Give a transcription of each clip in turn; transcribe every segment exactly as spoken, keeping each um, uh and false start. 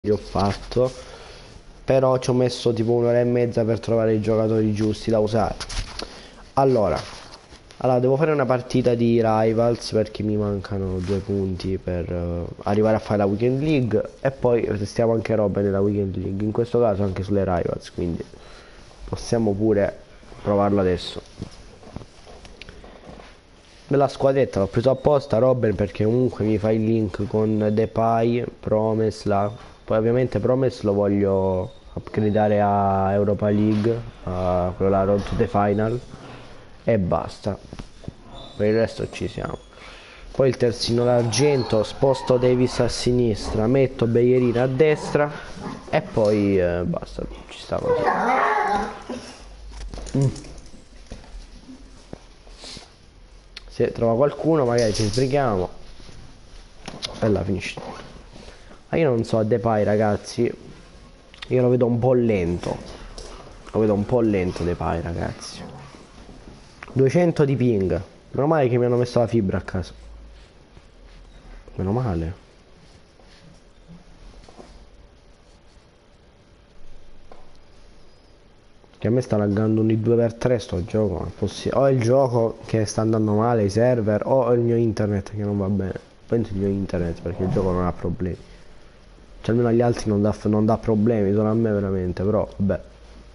ho fatto, però ci ho messo tipo un'ora e mezza per trovare i giocatori giusti da usare. Allora, allora devo fare una partita di Rivals perché mi mancano due punti per eh, arrivare a fare la Weekend League e poi testiamo anche robe nella Weekend League, in questo caso anche sulle Rivals, quindi possiamo pure provarlo adesso. Nella squadretta l'ho preso apposta Robben perché comunque mi fa il link con Depay, Promes là. Poi ovviamente Promes lo voglio upgradare a Europa League, a quello là Road to the Final e basta. Per il resto ci siamo. Poi il terzino d'argento, sposto Davis a sinistra, metto Bellerin a destra e poi eh, basta, ci sta così. Mm. Se trova qualcuno magari ci sbrighiamo e la finisce. Ma io non so, a Depay ragazzi, io lo vedo un po' lento. Lo vedo un po' lento Depay ragazzi. duecento di ping. Meno male che mi hanno messo la fibra a casa. Meno male. Che a me sta laggando ogni due per tre sto gioco. O è il gioco che sta andando male, i server, o è il mio internet che non va bene. Penso il mio internet perché il gioco non ha problemi. Cioè almeno agli altri non dà, non dà problemi, solo a me veramente, però vabbè.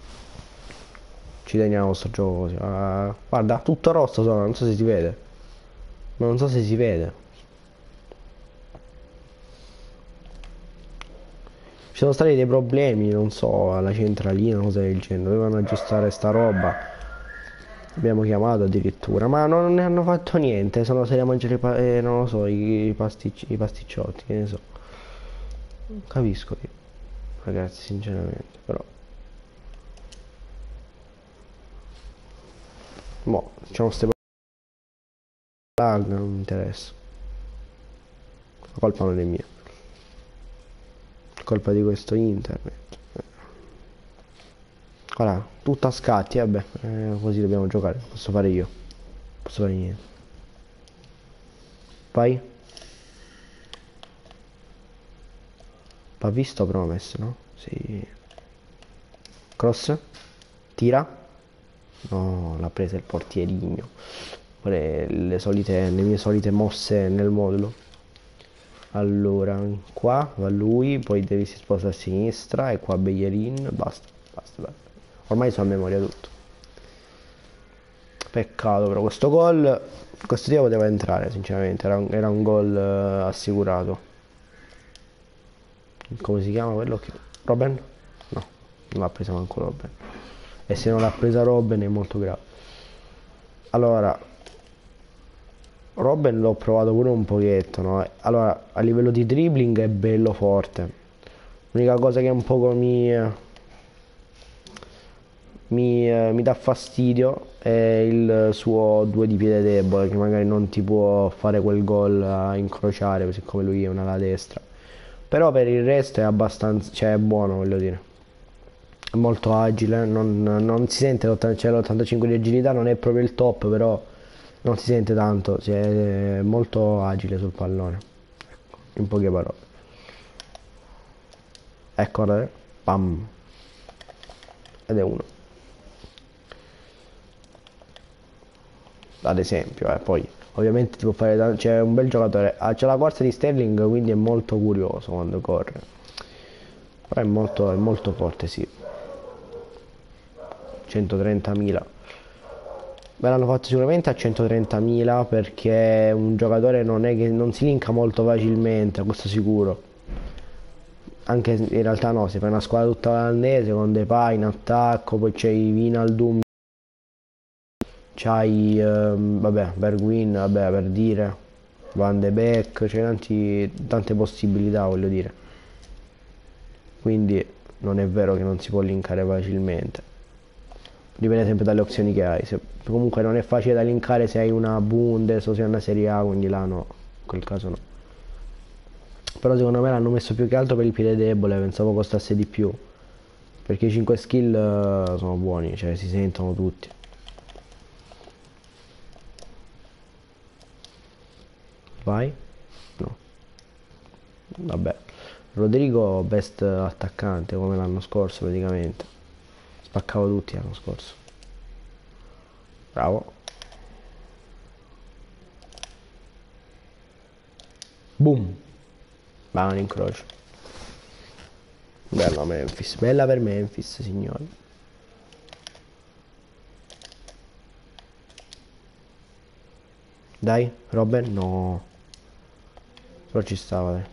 Ci teniamo sto gioco così. Uh, guarda, tutto rosso sono, non so se si vede. Ma non so se si vede. Ci sono stati dei problemi, non so, alla centralina, cose del genere. Dovevano aggiustare sta roba. Abbiamo chiamato addirittura, ma non ne hanno fatto niente. Sono stati a mangiare i pa- eh, non lo so, i, i pasticci, i pasticciotti, che ne so. Non capisco io, ragazzi, sinceramente, però. Boh, c'hanno ste lag, non mi interessa. La colpa non è mia. La colpa di questo internet. Guarda, tutto a scatti, vabbè, eh, così dobbiamo giocare, posso fare io. Posso fare niente. Vai. Va visto Promes, no? Sì. Cross. Tira. No, l'ha presa il portierino. Pure le solite, le mie solite mosse nel modulo. Allora, qua va lui, poi devi si sposta a sinistra e qua Bellerin, basta, basta, basta. Ormai so a memoria tutto. Peccato però questo gol, questo tiro poteva entrare sinceramente, era un, era un gol eh, assicurato. Come si chiama quello che... Robben? No, non l'ha presa manco Robben. E se non l'ha presa Robben è molto grave. Allora, Robben l'ho provato pure un pochetto, no? Allora, a livello di dribbling è bello forte. L'unica cosa che un poco mi, mi, eh, mi dà fastidio è il suo due di piede debole, che magari non ti può fare quel gol a incrociare, siccome lui è una alla destra. Però per il resto è abbastanza, cioè è buono, voglio dire. È molto agile, non, non si sente, c'è l'ottantacinque di agilità, non è proprio il top, però non si sente tanto, cioè, è molto agile sul pallone, ecco, in poche parole. Ecco, guardate, pam, ed è uno, ad esempio, eh, poi ovviamente ti può fare, c'è un bel giocatore, ah, c'è la corsa di Sterling, quindi è molto curioso quando corre, però è molto, è molto forte, sì, centotrentamila. Me l'hanno fatto sicuramente a centotrentamila perché un giocatore non è che non si linka molto facilmente, questo sicuro. Anche in realtà no, si fa una squadra tutta olandese con Depay in attacco, poi c'è i Wijnaldum, c'hai ehm, vabbè, Bergwijn, vabbè, per dire, Van de Beek, c'è tanti, tante possibilità, voglio dire. Quindi non è vero che non si può linkare facilmente. Dipende sempre dalle opzioni che hai. Se, comunque non è facile da linkare se hai una Bundes o se hai una Serie A, quindi là no, in quel caso no. Però secondo me l'hanno messo più che altro per il piede debole, pensavo costasse di più. Perché i cinque skill eh, sono buoni, cioè si sentono tutti. Vai? No. Vabbè. Rodrigo best attaccante come l'anno scorso praticamente. Spaccavo tutti l'anno scorso. Bravo. Boom. Va un incrocio. Bella Memphis, bella per Memphis, signori. Dai, Robben, no. Però ci stava, dai.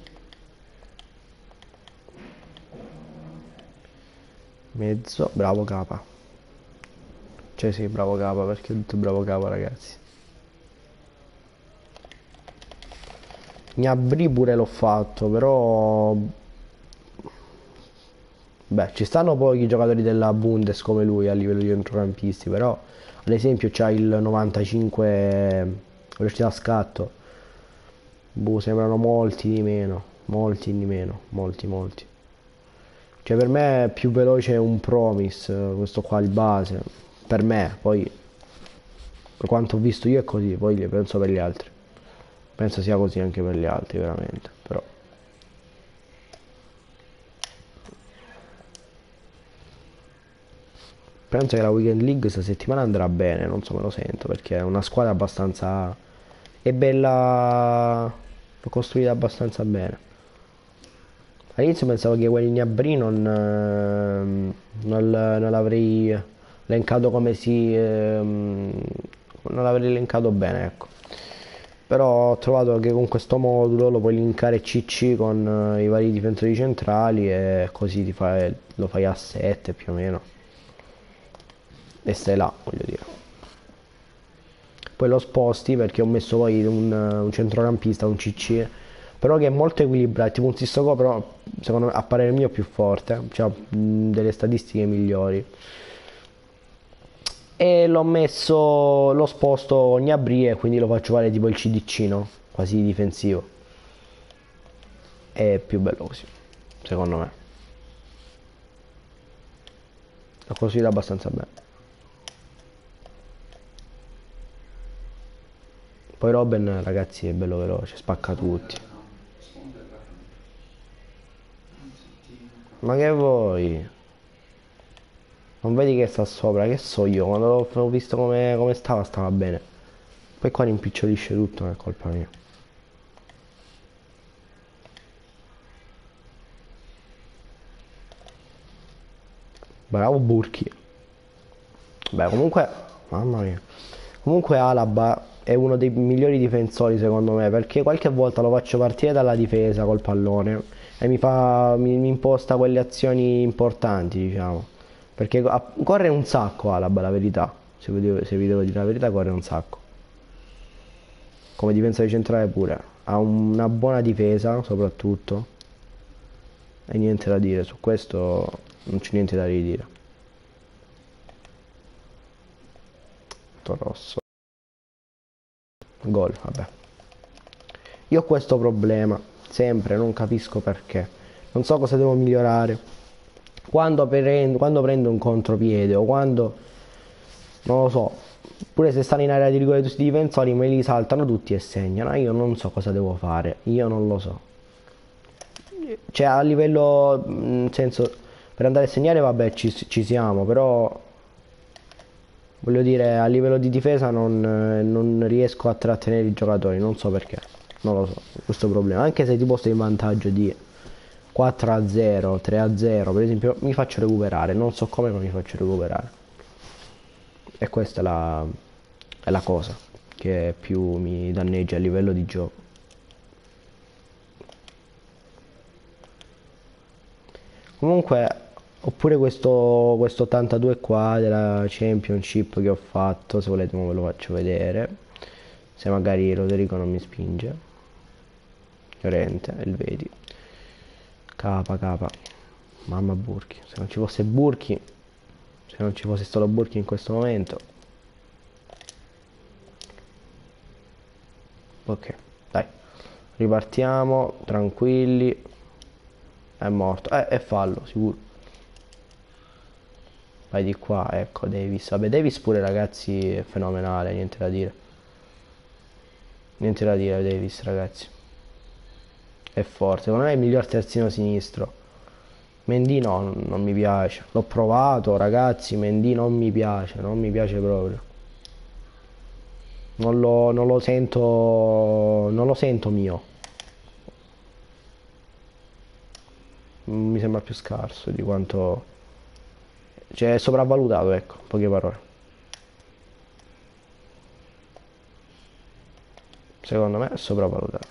Mezzo, bravo Capa. Cioè sì, bravo Capa, perché ho detto bravo Capa, ragazzi. Gnabry pure l'ho fatto, però... Beh, ci stanno pochi giocatori della Bundes come lui a livello di centrocampisti, però ad esempio c'ha il novantacinque velocità scatto. Boh, sembrano molti di meno, molti di meno, molti, molti. Cioè per me è più veloce un Promise, questo qua il base, per me, poi per quanto ho visto io è così, poi penso per gli altri. Penso sia così anche per gli altri, veramente, però. Penso che la Weekend League questa settimana andrà bene, non so, me lo sento, perché è una squadra abbastanza... è bella... costruita abbastanza bene. All'inizio pensavo che quelli Gnabry non, ehm, non, l- non l'avrei elencato come si... ehm, non l'avrei elencato bene, ecco. Però ho trovato che con questo modulo lo puoi linkare C C con eh, i vari difensori centrali e così ti fai, lo fai a sette più o meno. E stai là, voglio dire. Poi lo sposti perché ho messo poi un, un centrocampista, un C C, però che è molto equilibrato, tipo un Sissoko, però secondo me a parere mio più forte, cioè mh, delle statistiche migliori. E l'ho messo, l'ho sposto Gnabry e quindi lo faccio fare tipo il C D C, no? Quasi difensivo. È più bello così, secondo me. L'ho costruito abbastanza bene. Poi Robben, ragazzi, è bello veloce, spacca tutti. Ma che vuoi? Non vedi che sta sopra? Che so io? Quando l'ho l'ho visto come, come stava, stava bene. Poi qua rimpicciolisce tutto, non è colpa mia. Bravo Burki. Beh, comunque, mamma mia. Comunque Alaba è uno dei migliori difensori secondo me, perché qualche volta lo faccio partire dalla difesa col pallone e mi fa, mi, mi imposta quelle azioni importanti, diciamo. Perché a- corre un sacco Alaba, la verità. Se vi devo, se vi devo dire la verità, corre un sacco. Come difensore centrale pure. Ha una buona difesa, soprattutto. E niente da dire, su questo non c'è niente da ridire. Rosso. Gol, vabbè. Io ho questo problema, sempre, non capisco perché. Non so cosa devo migliorare. Quando prendo, quando prendo un contropiede o quando, non lo so, pure se stanno in area di rigore tutti i difensori me li saltano tutti e segnano. Io non so cosa devo fare, io non lo so. Cioè a livello, nel senso, per andare a segnare vabbè ci, ci siamo, però voglio dire a livello di difesa non, non riesco a trattenere i giocatori, non so perché, non lo so, questo problema. Anche se ti posto in vantaggio di quattro a zero, tre a zero, per esempio, mi faccio recuperare, non so come ma mi faccio recuperare. E questa è la, è la cosa che più mi danneggia a livello di gioco. Comunque, oppure questo, questo ottantadue qua della Championship che ho fatto, se volete me lo faccio vedere. Se magari Rodrigo non mi spinge. Llorente, il vedi. Capa, capa. Mamma Burki. Se non ci fosse Burki, se non ci fosse solo Burki in questo momento. Ok, dai. Ripartiamo, tranquilli. È morto. Eh, è fallo, sicuro. Vai di qua, ecco Davis. Vabbè, Davis pure ragazzi è fenomenale, niente da dire. Niente da dire Davis ragazzi. è forte, secondo me è il miglior terzino sinistro. Mendy no, non mi piace. L'ho provato, ragazzi, Mendy non mi piace, non mi piace proprio. Non lo, non lo sento, non lo sento mio. Mi sembra più scarso di quanto... Cioè, è sopravvalutato, ecco, in poche parole. Secondo me è sopravvalutato.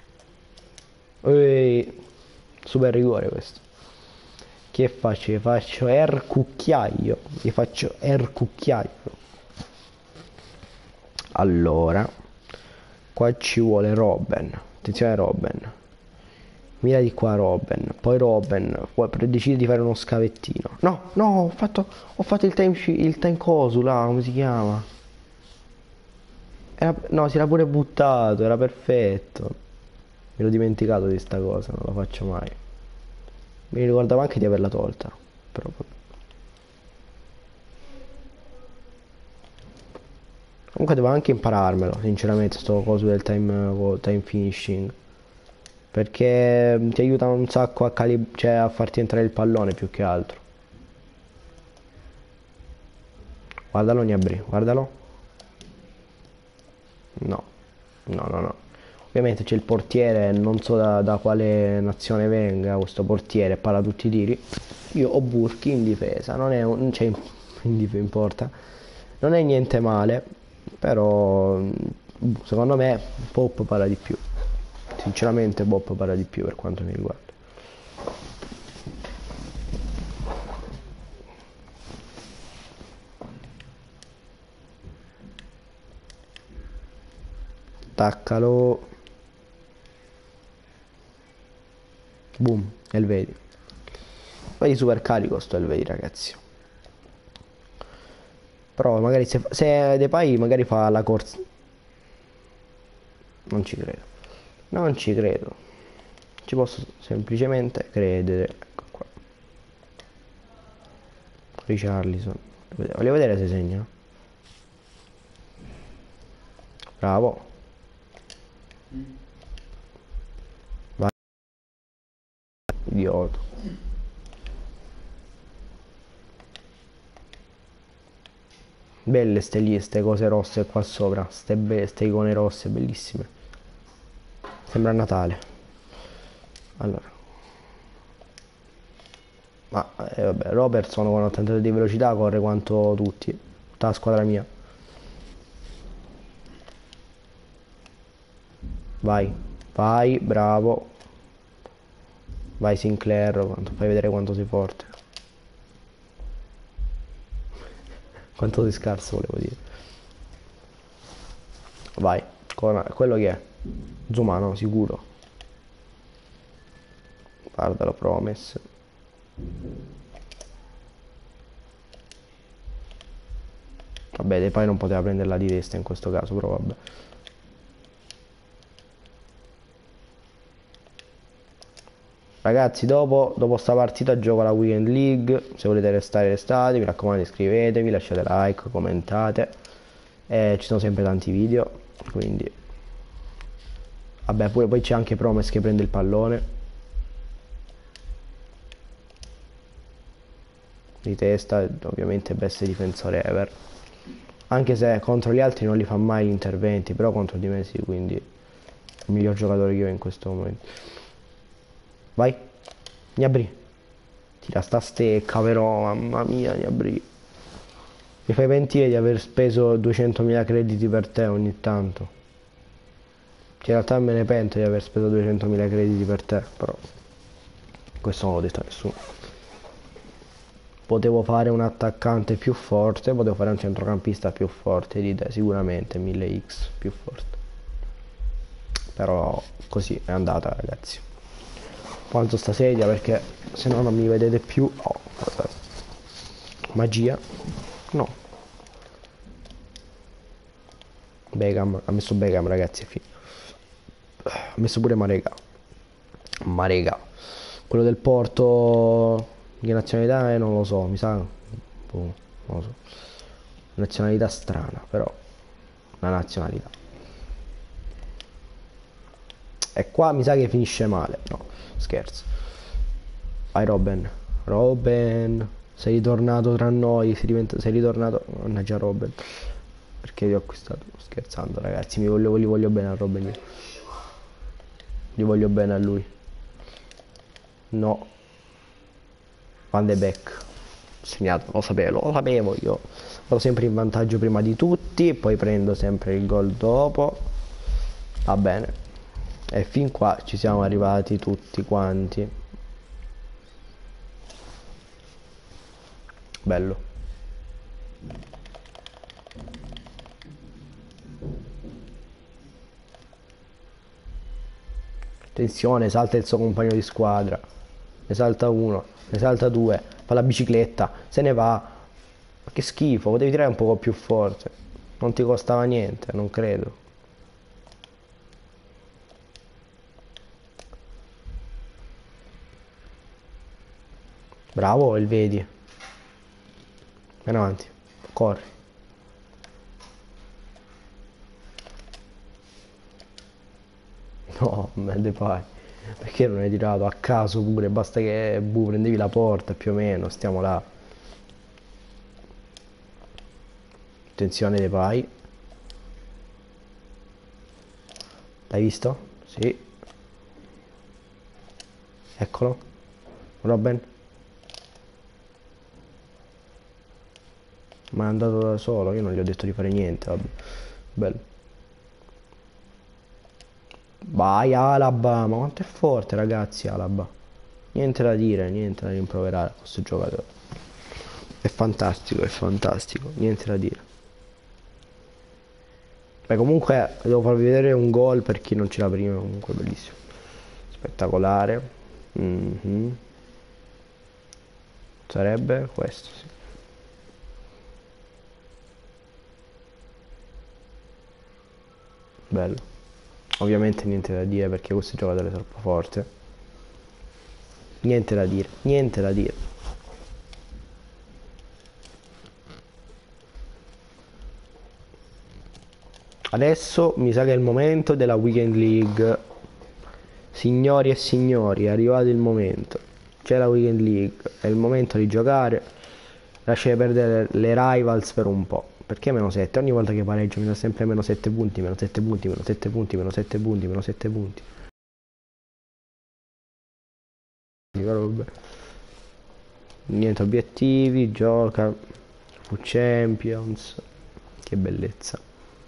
Ehi, super rigore questo. Che faccio? Gli faccio air cucchiaio. Gli faccio air cucchiaio. Allora, qua ci vuole Robben. Attenzione Robben. Mira di qua Robben. Poi Robben poi decide di fare uno scavettino. No, no, ho fatto, ho fatto il time, il time coso là, come si chiama? Era, no, si era pure buttato, era perfetto. Mi ero dimenticato di sta cosa, non la faccio mai. Mi ricordavo anche di averla tolta. Però comunque devo anche impararmelo, sinceramente, sto coso del time, time finishing. Perché ti aiuta un sacco a, calib- cioè a farti entrare il pallone più che altro. Guardalo Gnabry, guardalo. No, no, no, no. Ovviamente c'è il portiere, non so da, da quale nazione venga questo portiere, para tutti i tiri. Io ho Burki in difesa, non è un... cioè, in difesa importa. Non è niente male, però secondo me Pop para di più. Sinceramente Pop para di più per quanto mi riguarda. Attaccalo. Boom, Elvedi. Poi di super carico sto Elvedi, ragazzi. Però magari se, se Depay magari fa la corsa. Non ci credo. Non ci credo. Ci posso semplicemente credere. Ecco qua. Richarlison. Voglio vedere se segna. Bravo. Vai. Idiota. Belle ste lì, ste cose rosse qua sopra. Ste, be ste icone rosse, bellissime. Sembra Natale. Allora. Ma eh, vabbè, Robertson con ottanta di velocità corre quanto tutti. Tutta la squadra mia. Vai, vai, bravo. Vai Sinclair, quanto, fai vedere quanto sei forte. Quanto sei scarso volevo dire. Vai, con, quello che è? Zumano, sicuro. Guardalo, Promes. Vabbè, Depay non poteva prenderla di testa in questo caso, però vabbè. Ragazzi, dopo, dopo sta partita gioco la Weekend League. Se volete restare, restate. Mi raccomando, iscrivetevi, lasciate like, commentate. E ci sono sempre tanti video. Quindi, vabbè, pure poi c'è anche Promes che prende il pallone di testa. Ovviamente, best difensore ever. Anche se contro gli altri non li fa mai gli interventi, però contro di me sì, quindi il miglior giocatore che ho in questo momento. Vai, Gnabry. Tira sta stecca però, mamma mia, Gnabry. Mi fai pentire di aver speso duecentomila crediti per te ogni tanto. Cioè, in realtà me ne pento di aver speso duecentomila crediti per te, però questo non l'ho detto a nessuno. Potevo fare un attaccante più forte, potevo fare un centrocampista più forte di te, sicuramente, mille x più forte. Però così è andata, ragazzi. Alzo sta sedia perché se no non mi vedete più. Oh, magia. No. Beckham, ha messo Beckham, ragazzi, è finito. Ha messo pure Marega. Marega. Quello del Porto che nazionalità è non lo so, mi sa. Boh, non lo so. Nazionalità strana, però. Una nazionalità. E qua mi sa che finisce male. No, scherzo. Vai Robben. Robben. Sei ritornato tra noi. Sei, diventa... sei ritornato. Mannaggia Robben. Perché vi ho acquistato? Scherzando ragazzi. Mi voglio... Gli voglio bene a Robben io. Gli voglio bene a lui. No. Van de Beek. Segnato. Lo sapevo. Lo sapevo io. Vado sempre in vantaggio prima di tutti. Poi prendo sempre il gol dopo. Va bene. E fin qua ci siamo arrivati tutti quanti. Bello. Attenzione, salta il suo compagno di squadra. Ne salta uno, ne salta due. Fa la bicicletta, se ne va. Ma che schifo, potevi tirare un po' più forte. Non ti costava niente, non credo. Bravo, il vedi. Vieni avanti, corri. No, me ne fai. Perché non hai tirato a caso pure? Basta che bu, prendevi la porta più o meno, stiamo là. Attenzione dei pai. L'hai visto? Sì. Eccolo. Robben. Ma è andato da solo, io non gli ho detto di fare niente, vabbè. Bello. Vai Alaba, ma quanto è forte ragazzi Alaba. Niente da dire, niente da rimproverare a questo giocatore. È fantastico, è fantastico, niente da dire. Beh comunque devo farvi vedere un gol per chi non c'era prima, comunque bellissimo. Spettacolare. Mm-hmm. Sarebbe questo, sì. Bello. Ovviamente niente da dire perché questo giocatore è troppo forte. Niente da dire, niente da dire. Adesso mi sa che è il momento della Weekend League. Signori e signori, è arrivato il momento. C'è la Weekend League, è il momento di giocare. Lasciare perdere le rivals per un po'. Perché meno sette? Ogni volta che pareggio mi dà sempre meno sette punti, meno sette punti, meno sette punti, meno sette punti, meno sette punti. Niente obiettivi, gioca. Fu Champions. Che bellezza.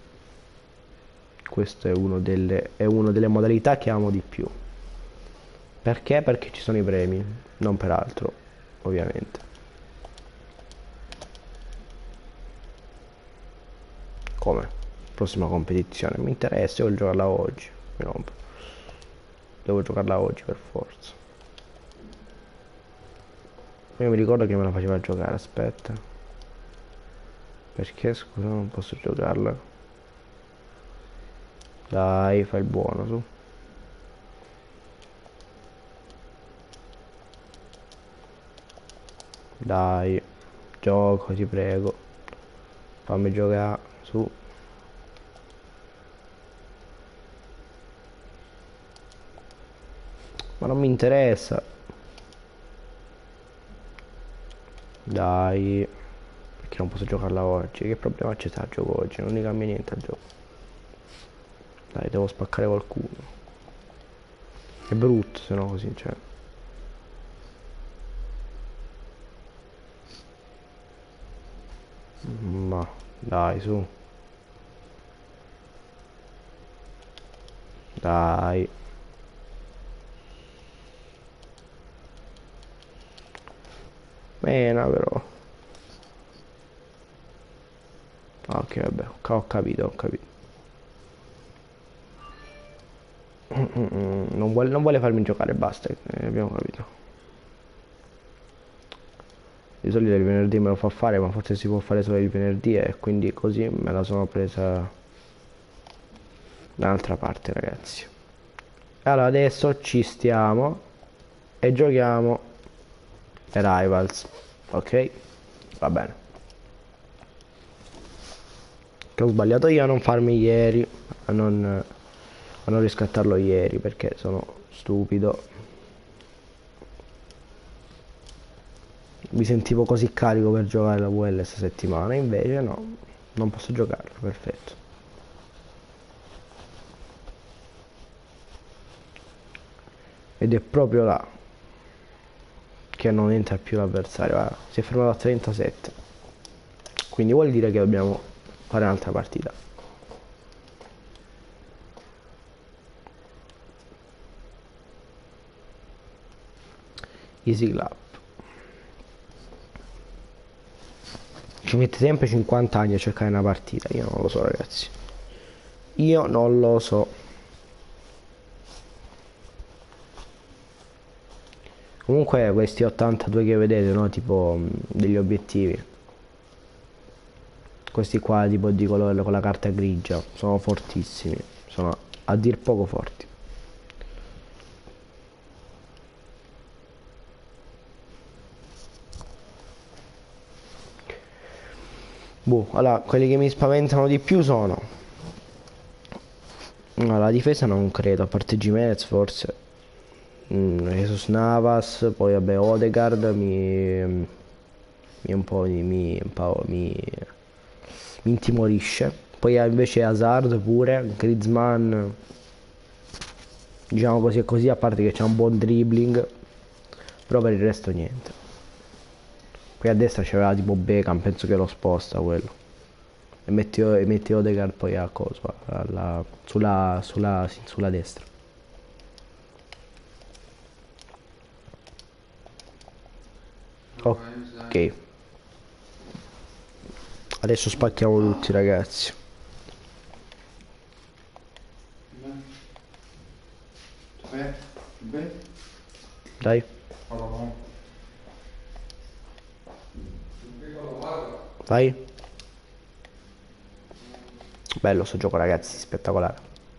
Questo è uno delle, è una delle modalità che amo di più. Perché? Perché ci sono i premi, non per altro, ovviamente. Come? Prossima competizione, mi interessa, io voglio giocarla oggi. Mi rompo. Devo giocarla oggi per forza. Io mi ricordo che me la faceva giocare, aspetta. Perché scusa non posso giocarla? Dai, fai il buono su. Dai, gioco, ti prego. Fammi giocare su. Ma non mi interessa. Dai. Perché non posso giocarla oggi? Che problema c'è se la gioco oggi? Non mi cambia niente al gioco. Dai, devo spaccare qualcuno. È brutto se no così, cioè. Ma dai, su. Dai. Mena però. Ah, ok, vabbè, ho capito, ho capito. Non vuole, non vuole farmi giocare, basta, eh, abbiamo capito. Di solito il venerdì me lo fa fare, ma forse si può fare solo il venerdì e quindi così me la sono presa dall'altra parte, ragazzi. Allora adesso ci stiamo e giochiamo le Rivals, ok? Va bene. Che ho sbagliato io a non farmi ieri, a non a non riscattarlo ieri perché sono stupido. Mi sentivo così carico per giocare la V L questa settimana, invece no, non posso giocarlo, perfetto. Ed è proprio là che non entra più l'avversario. Ah, si è fermato a trentasette, quindi vuol dire che dobbiamo fare un'altra partita. Easy clap. Ci mette sempre cinquanta anni a cercare una partita, io non lo so ragazzi, io non lo so. Comunque questi ottantadue che vedete, no, tipo mh, degli obiettivi, questi qua tipo di colore con la carta grigia, sono fortissimi, sono a dir poco forti. Boh, allora, quelli che mi spaventano di più sono... No, la difesa non credo, a parte Gimenez forse. Mm, Jesus Navas, poi vabbè Odegaard mi... mi un po' mi, mi, un po' mi, mi intimorisce. Poi invece Hazard pure, Griezmann, diciamo così e così, a parte che c'è un buon dribbling, però per il resto niente. Qui a destra c'aveva tipo Beckham, penso che lo sposta quello. E metti, e metti Odegaard poi a cosa, alla, sulla, sulla, sì, sulla destra. Ok. Adesso spacchiamo tutti ragazzi. Dai. Vai. Bello sto gioco ragazzi, spettacolare.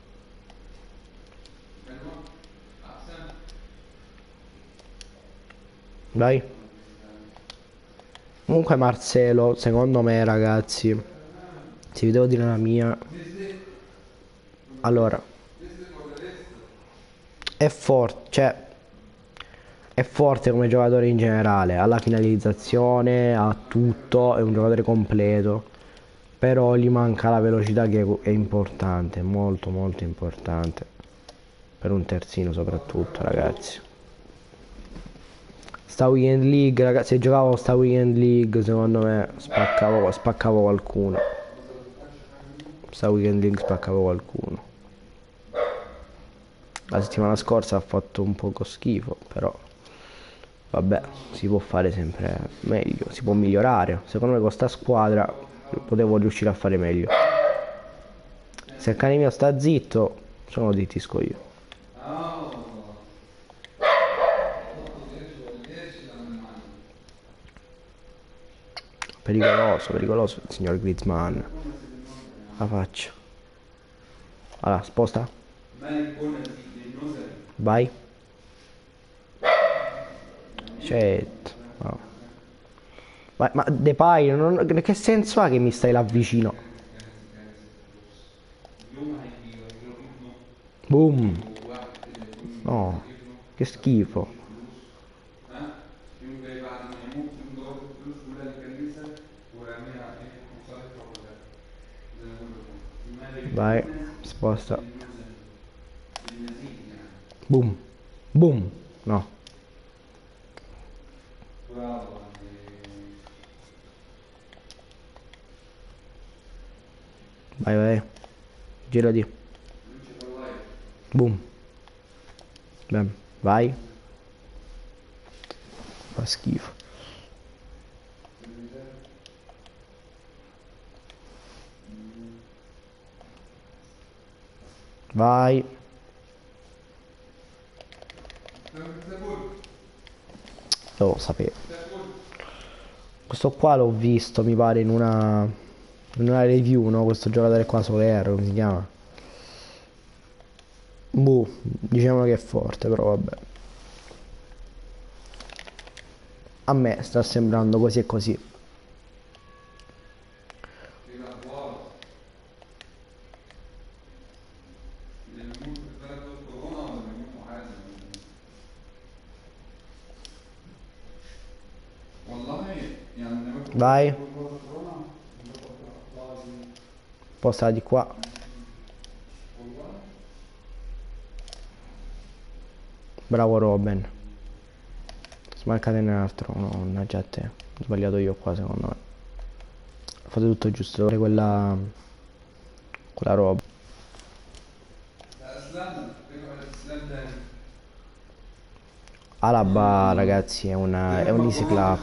Vai. Comunque Marcelo, secondo me ragazzi, se vi devo dire la mia, allora, è forte, cioè, è forte come giocatore in generale, ha la finalizzazione, ha tutto, è un giocatore completo, però gli manca la velocità che è importante, molto molto importante, per un terzino soprattutto ragazzi. Sta Weekend League, ragazzi, se giocavo sta Weekend League secondo me spaccavo, spaccavo qualcuno. Sta Weekend League spaccavo qualcuno. La settimana scorsa ha fatto un poco schifo, però vabbè, si può fare sempre meglio, si può migliorare. Secondo me con sta squadra potevo riuscire a fare meglio. Se il cane mio sta zitto, sono zittisco io. Pericoloso, pericoloso il signor Griezmann. La faccia. Allora, sposta. Vai. Certo. No. Ma, ma Depay, non, che senso ha che mi stai là vicino? Boom. No, che schifo. Vai, sposta. Boom. Boom. No. Vai, vai. Girati. Boom. Bam. Vai. Fa schifo. Vai. Lo sapevo. Questo qua l'ho visto, mi pare, in una, in una review, no? Questo giocatore qua, Soler, come si chiama? Boh, diciamo che è forte, però vabbè. A me sta sembrando così e così. Vai. Posta di qua. Bravo Robin. Smancate un altro. No, mannaggia a te. Ho sbagliato io qua secondo me. Fate tutto giusto. Quella... Quella roba. Alaba ragazzi è una è un easy clap.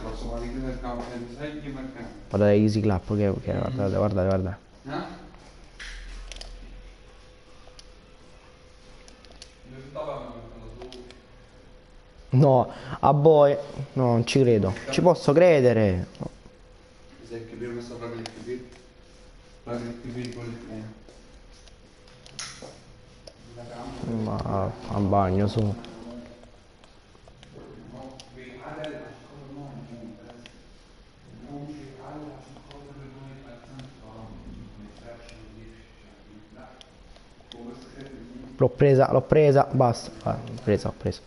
Guardate easy clap che, che guardate guardate guardate. No, a boy. No, non ci credo. Ci posso credere. Ma a bagno su. L'ho presa, l'ho presa, basta. Ah, l'ho presa, ho preso.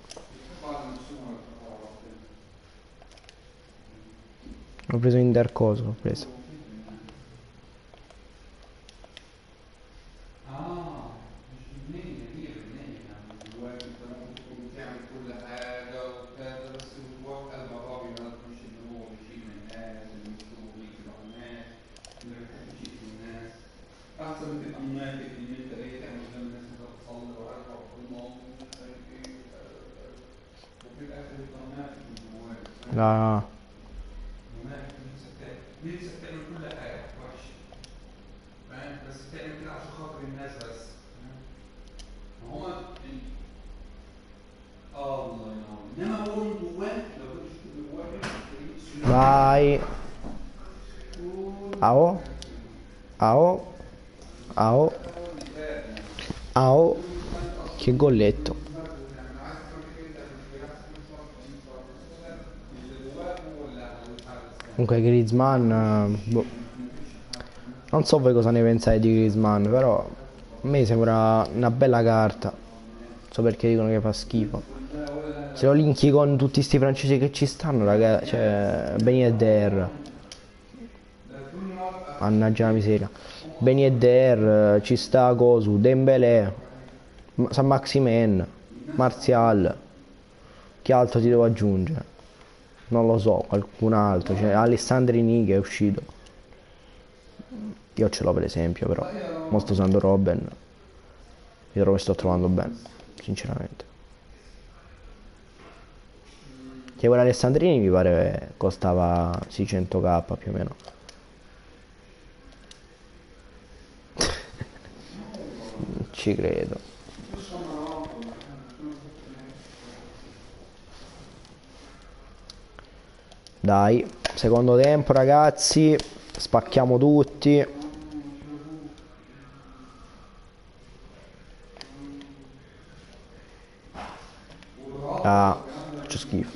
L'ho preso in Dercoso, l'ho preso. La... Vai. Ao. Ao. Ao. Ao. Che golletto. Comunque Griezmann, boh. Non so voi cosa ne pensate di Griezmann, però a me sembra una bella carta. Non so perché dicono che fa schifo. Se lo linki con tutti sti francesi che ci stanno, ragazzi, cioè Ben Yedder. Mannaggia la miseria. Ben Yedder, ci sta Cosu, Dembélé, San Maximen, Martial. Che altro ti devo aggiungere? Non lo so, qualcun altro, cioè Alessandrini che è uscito. Io ce l'ho per esempio, però mo sto usando Robben. Io lo sto trovando bene, sinceramente. Che quella Alessandrini mi pare costava seicento k più o meno. Non ci credo. Dai, secondo tempo ragazzi, spacchiamo tutti. Ah, faccio schifo.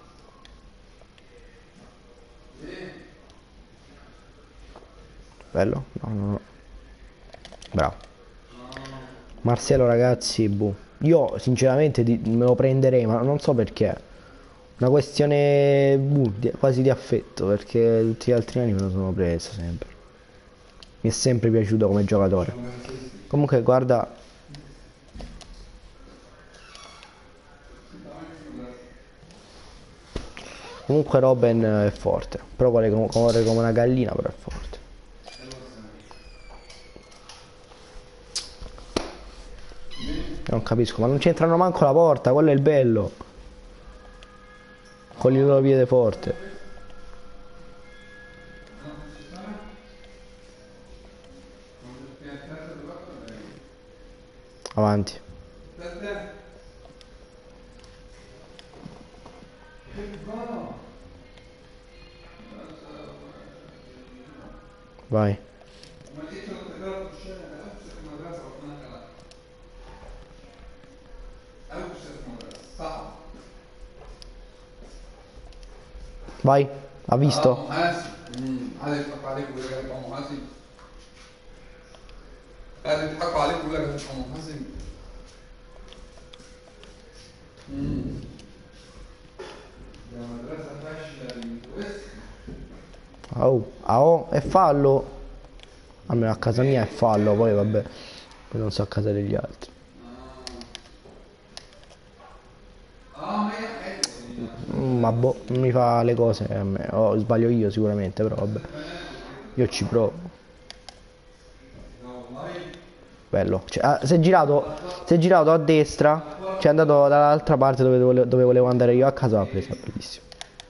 Bello? No, no, no. Bravo. Marcelo ragazzi, boh. Io sinceramente di, me lo prenderei, ma non so perché. Una questione boh, di, quasi di affetto, perché tutti gli altri anni me lo sono preso sempre. Mi è sempre piaciuto come giocatore. Comunque guarda. Comunque Robben è forte. Però corre come, corre come una gallina, però è forte. Non capisco, ma non c'entrano manco la porta, quello è il bello. Con il loro piede forte. Avanti. Vai. Vai, ha visto? Oh, ah, oh, è fallo. Almeno a casa mia è fallo, poi vabbè. Poi non so a casa degli altri. Mm, ma boh, non mi fa le cose a me. Oh, sbaglio io sicuramente, però vabbè. Io ci provo. Bello. Cioè, ah, si è girato, si è girato a destra. Cioè è andato dall'altra parte dove, vole- dove volevo andare io a casa, l'ha presa, bellissimo.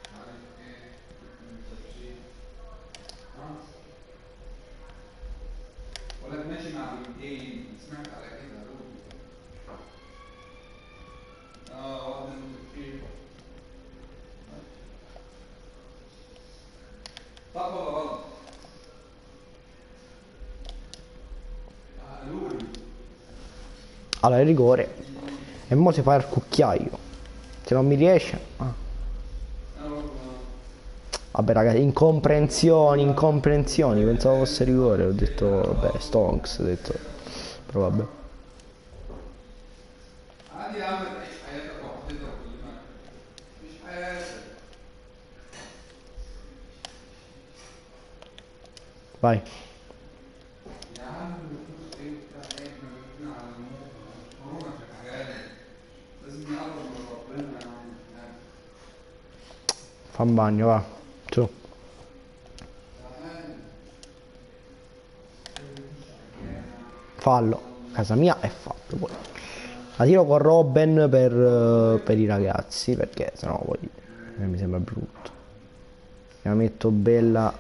Allora il rigore. E mo si fa il cucchiaio. Se non mi riesce. Ah. Vabbè ragazzi, incomprensioni, incomprensioni. Pensavo fosse rigore. Ho detto, vabbè, Stonks, ho detto. Però vabbè. Vai. Fa un bagno, va. Su. Fallo. Casa mia è fallo poi. La tiro con Robben per, eh, per i ragazzi, perché sennò poi eh, mi sembra brutto. La metto bella.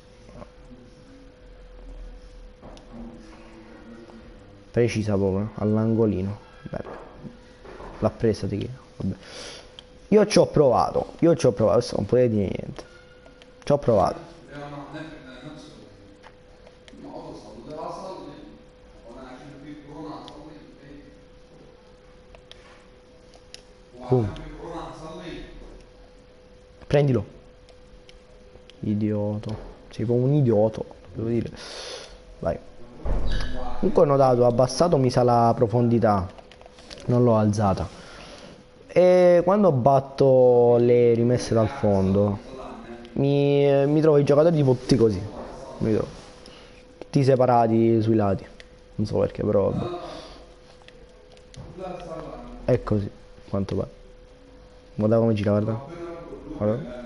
Precisa proprio, all'angolino. Bello. L'ha presa di chi? Vabbè. Io ci ho provato, io ci ho provato, adesso non potete dire niente. Ci ho provato. Boom. Prendilo. Idioto. Sei proprio un idioto, devo dire. Vai. Comunque ho notato, ho abbassato mi sa la profondità. Non l'ho alzata. E quando batto le rimesse dal fondo, mi, mi trovo i giocatori tipo tutti così. Mi trovo. Tutti separati sui lati. Non so perché, però vabbè. È così, quanto pare. Guarda come gira, guarda. Guarda.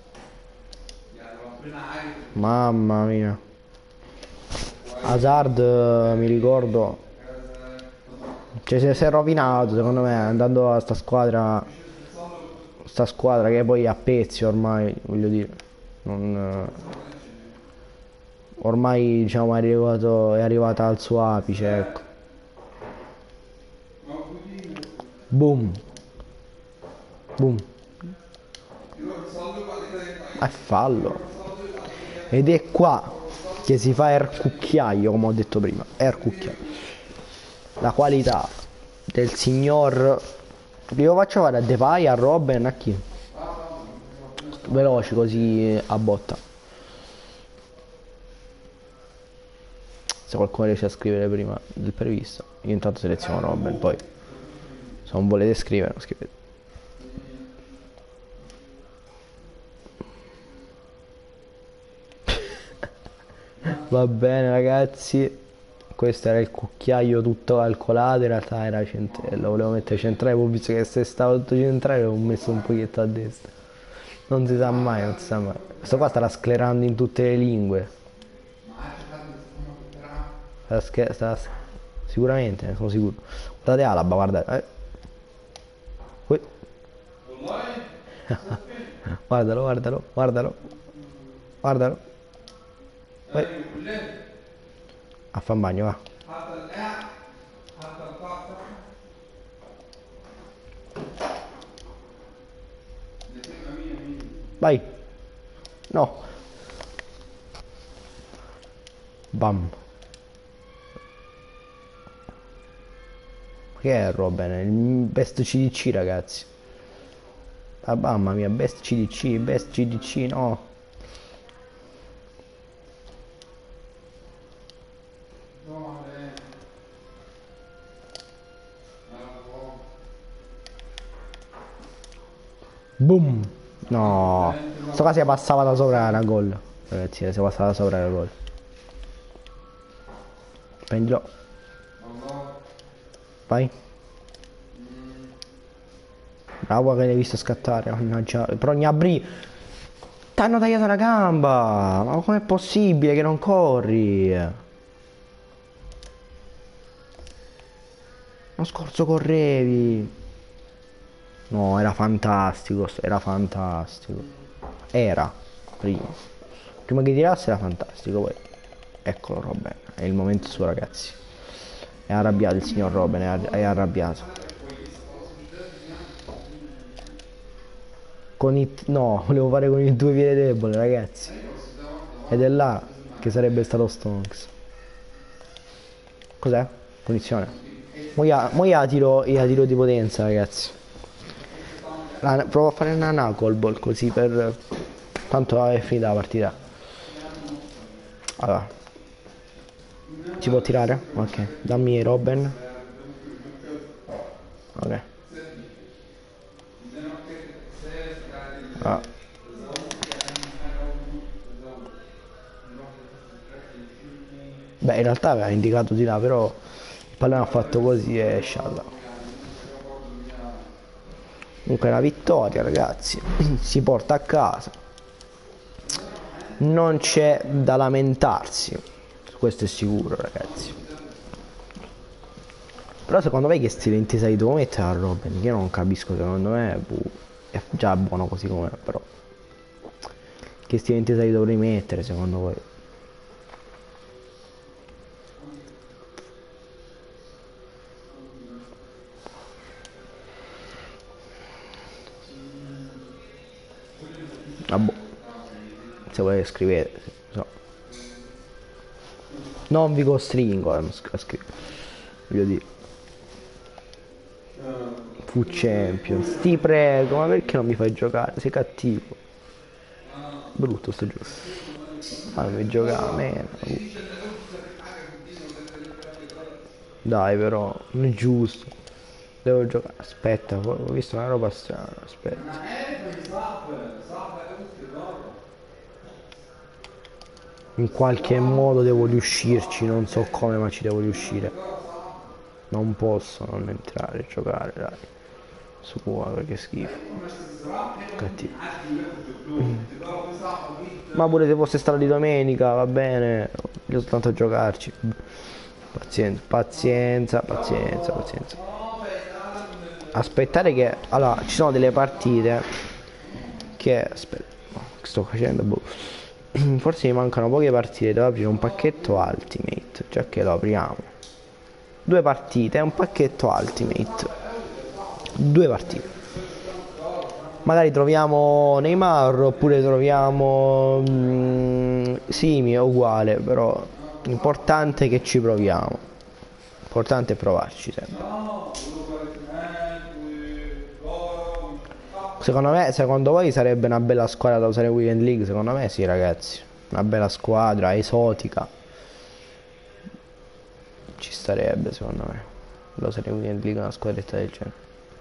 Mamma mia. Hazard, eh, mi ricordo. Cioè si si è rovinato secondo me andando a sta squadra. Sta squadra che poi è a pezzi ormai, voglio dire. Non, eh, ormai diciamo è arrivato, è arrivata al suo apice, ecco. Boom. Boom. È fallo. Ed è qua che si fa il cucchiaio, come ho detto prima. È il cucchiaio. La qualità del signor. Io faccio fare a Depay, a Robben, a chi? Veloci così a botta. Se qualcuno riesce a scrivere prima del previsto. Io intanto seleziono Robben, poi se non volete scrivere, non scrivete. Va bene ragazzi, questo era il cucchiaio tutto calcolato, in realtà era centrale, lo volevo mettere centrale, poi ho visto che se stava tutto centrale l'ho messo un pochetto a destra. Non si sa mai, non si sa mai. Questo qua starà sclerando in tutte le lingue. Starà scher- starà- Sicuramente, ne sono sicuro. Guardate Alaba, guardate. Eh. Ui. Guardalo, guardalo, guardalo. Guardalo. Ui. A fa un bagno, va. Vai. No. Bam. Che è Robben? Il best C D C ragazzi. Ah, mamma mia, best C D C, best C D C, no. Boom. No. Sto qua si passava da sopra una gol. Ragazzi, si è passata sopra la gol. Prendilo. Vai. Bravo che l'hai visto scattare, mannaggia. Però Gnabry. T'hanno tagliato la gamba. Ma com'è possibile che non corri? Lo scorso correvi. No, era fantastico, era fantastico. Era, prima. Prima che tirasse era fantastico, poi. Eccolo Robben, è il momento suo ragazzi. È arrabbiato il signor Robben, è, ar è arrabbiato. Con i... no, volevo fare con i due piedi debole ragazzi. Ed è là che sarebbe stato Stonks. Cos'è? Punizione. Mo io, mo io tiro, io tiro di potenza ragazzi. La, provo a fare una knuckle ball così per... Tanto è finita la partita. Allora. Si può tirare? Ok. Dammi Robben. Ok. Ah. Beh in realtà aveva indicato di là, però il pallone ha fatto così e scialla. Comunque la vittoria ragazzi si porta a casa, non c'è da lamentarsi, questo è sicuro ragazzi. Però secondo me che stile intesa devo mettere a Robben, che io non capisco, secondo me buh, è già buono così com'è, però che stile intesa dovrei mettere secondo voi? Ah, boh. Se volete scrivete, so. Non vi costringo a scrivere, voglio dire. Fu Champions, ti prego, ma perché non mi fai giocare? Sei cattivo. Brutto sto gioco. Fammi giocare, meno. Dai però, non è giusto. Devo giocare. Aspetta, ho visto una roba strana, aspetta. In qualche modo devo riuscirci, non so come, ma ci devo riuscire. Non posso non entrare a giocare, dai. Su, che schifo. Cattivo. Mm. Ma pure se fosse stata di domenica, va bene. Io soltanto a giocarci. Pazienza, pazienza, pazienza, pazienza. Aspettare che... Allora, ci sono delle partite che... Aspetta, che sto facendo? Boh. Forse mi mancano poche partite, devo aprire un pacchetto Ultimate, già che lo apriamo. Due partite, un pacchetto Ultimate. Due partite. Magari troviamo Neymar oppure troviamo mm, Simi, è uguale, però l'importante è che ci proviamo. L'importante è provarci sempre. Secondo me, secondo voi sarebbe una bella squadra da usare Weekend League? Secondo me sì ragazzi. Una bella squadra, esotica. Ci starebbe secondo me. Da usare Weekend League una squadretta del genere.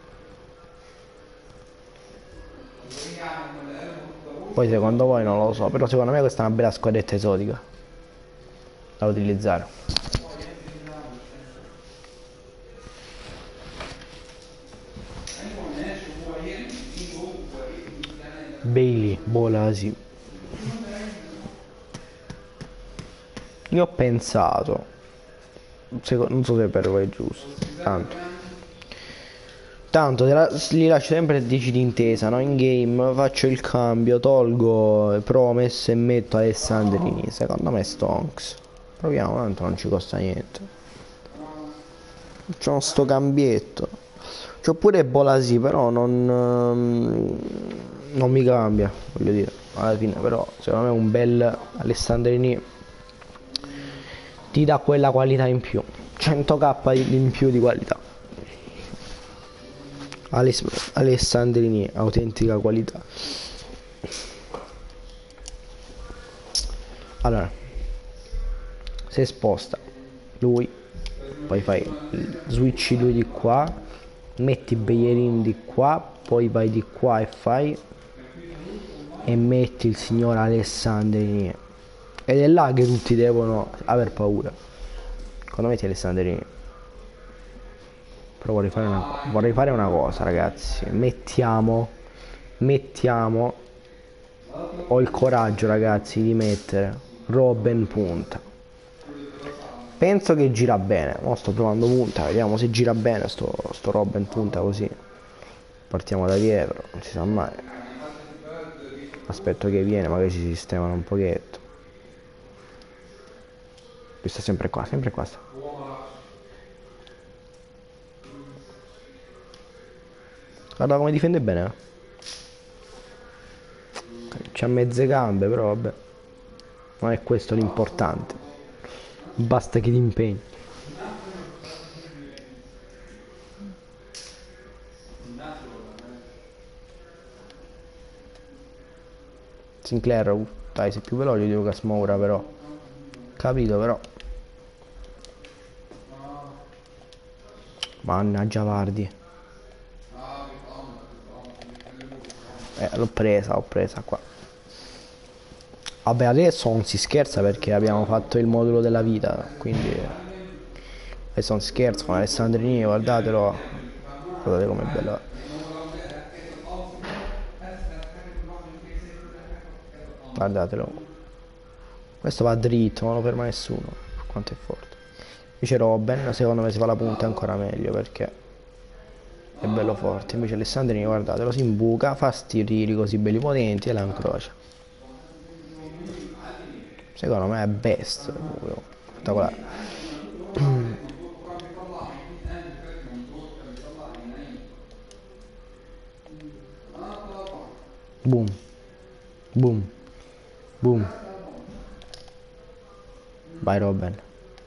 Poi secondo voi non lo so, però secondo me questa è una bella squadretta esotica da utilizzare. Bailey, Bolasi. Io ho pensato, secondo, non so se per voi è giusto, tanto Tanto la, li lascio sempre a dieci di intesa, no? In game faccio il cambio, tolgo Promes e metto Alessandrini. Secondo me Stonks. Proviamo, tanto non ci costa niente. C'ho sto cambietto. C'ho pure Bolasi, però non, non mi cambia, voglio dire. Alla fine però secondo me un bel Alessandrini ti dà quella qualità in più. cento k in più di qualità. Aless Alessandrini, autentica qualità. Allora, se sposta lui, poi fai switchi lui di qua, metti Bellerin di qua, poi vai di qua e fai e metti il signor Alessandrini. Ed è là che tutti devono aver paura. Quando metti Alessandrini. Però vorrei fare una, vorrei fare una cosa, ragazzi. Mettiamo, mettiamo, ho il coraggio, ragazzi, di mettere Robben punta. Penso che gira bene. Mo sto provando punta, vediamo se gira bene sto, sto Robben punta così. Partiamo da dietro, non si sa mai. Aspetto che viene, magari si sistemano un pochetto. Lui sta sempre qua, sempre qua sta. Guarda come difende bene, eh. C'ha mezze gambe, però vabbè. Non è questo l'importante. Basta che ti impegni. Sinclair, uh, dai, sei più veloce di Lucas Moura, però. Capito, però. Mannaggia Vardi. Eh, l'ho presa, l'ho presa qua. Vabbè, adesso non si scherza perché abbiamo fatto il modulo della vita, quindi adesso non scherzo con Alessandrini, guardatelo. Guardate com'è bello. Guardatelo. Questo va dritto, non lo ferma nessuno. Quanto è forte. Invece Robben, secondo me, si fa la punta ancora meglio perché è bello forte. Invece Alessandrini, guardatelo, si imbuca, fa sti tiri così belli potenti e la incrocia. Secondo me è best, spettacolare. Boom, boom, boom. Vai Robben.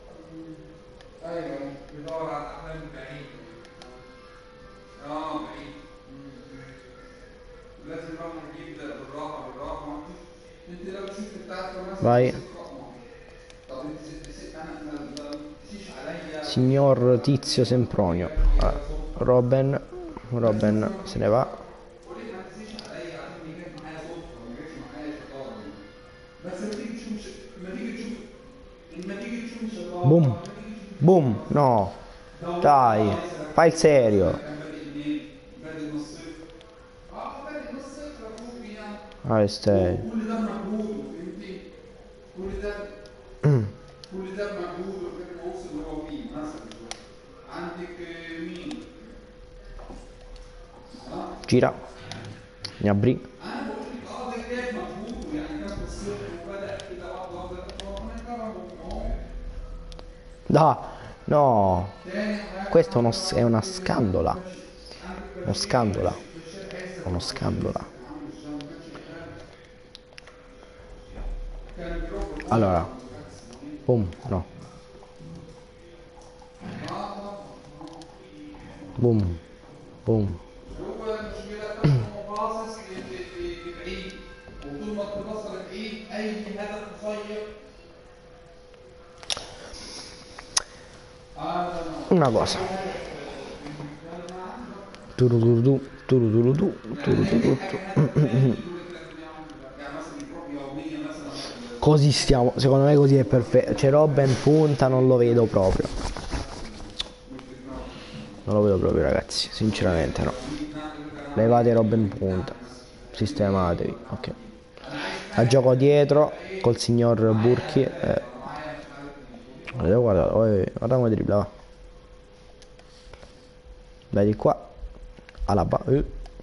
Vai. Signor Tizio Sempronio. Ah, Robben. Robben se ne va. Boom. Boom. No. Dai. Fai il serio. Ah, stai. Gira. Gnabry. Da. No. Questo è, uno, è una scandola. Uno scandola. Uno scandola. Allora. Boom. No. Boom. Boom. Una cosa. Turudurudu, turudurudu, turudurudu. Così stiamo, secondo me così è perfetto. C'è Robben punta, non lo vedo proprio. Non lo vedo proprio, ragazzi, sinceramente no. Levate Robben punta. Sistematevi, ok. A gioco dietro col signor Burki. Eh. Guarda, guarda, guarda come dribbla, va. Dai di qua. Alaba. Eh.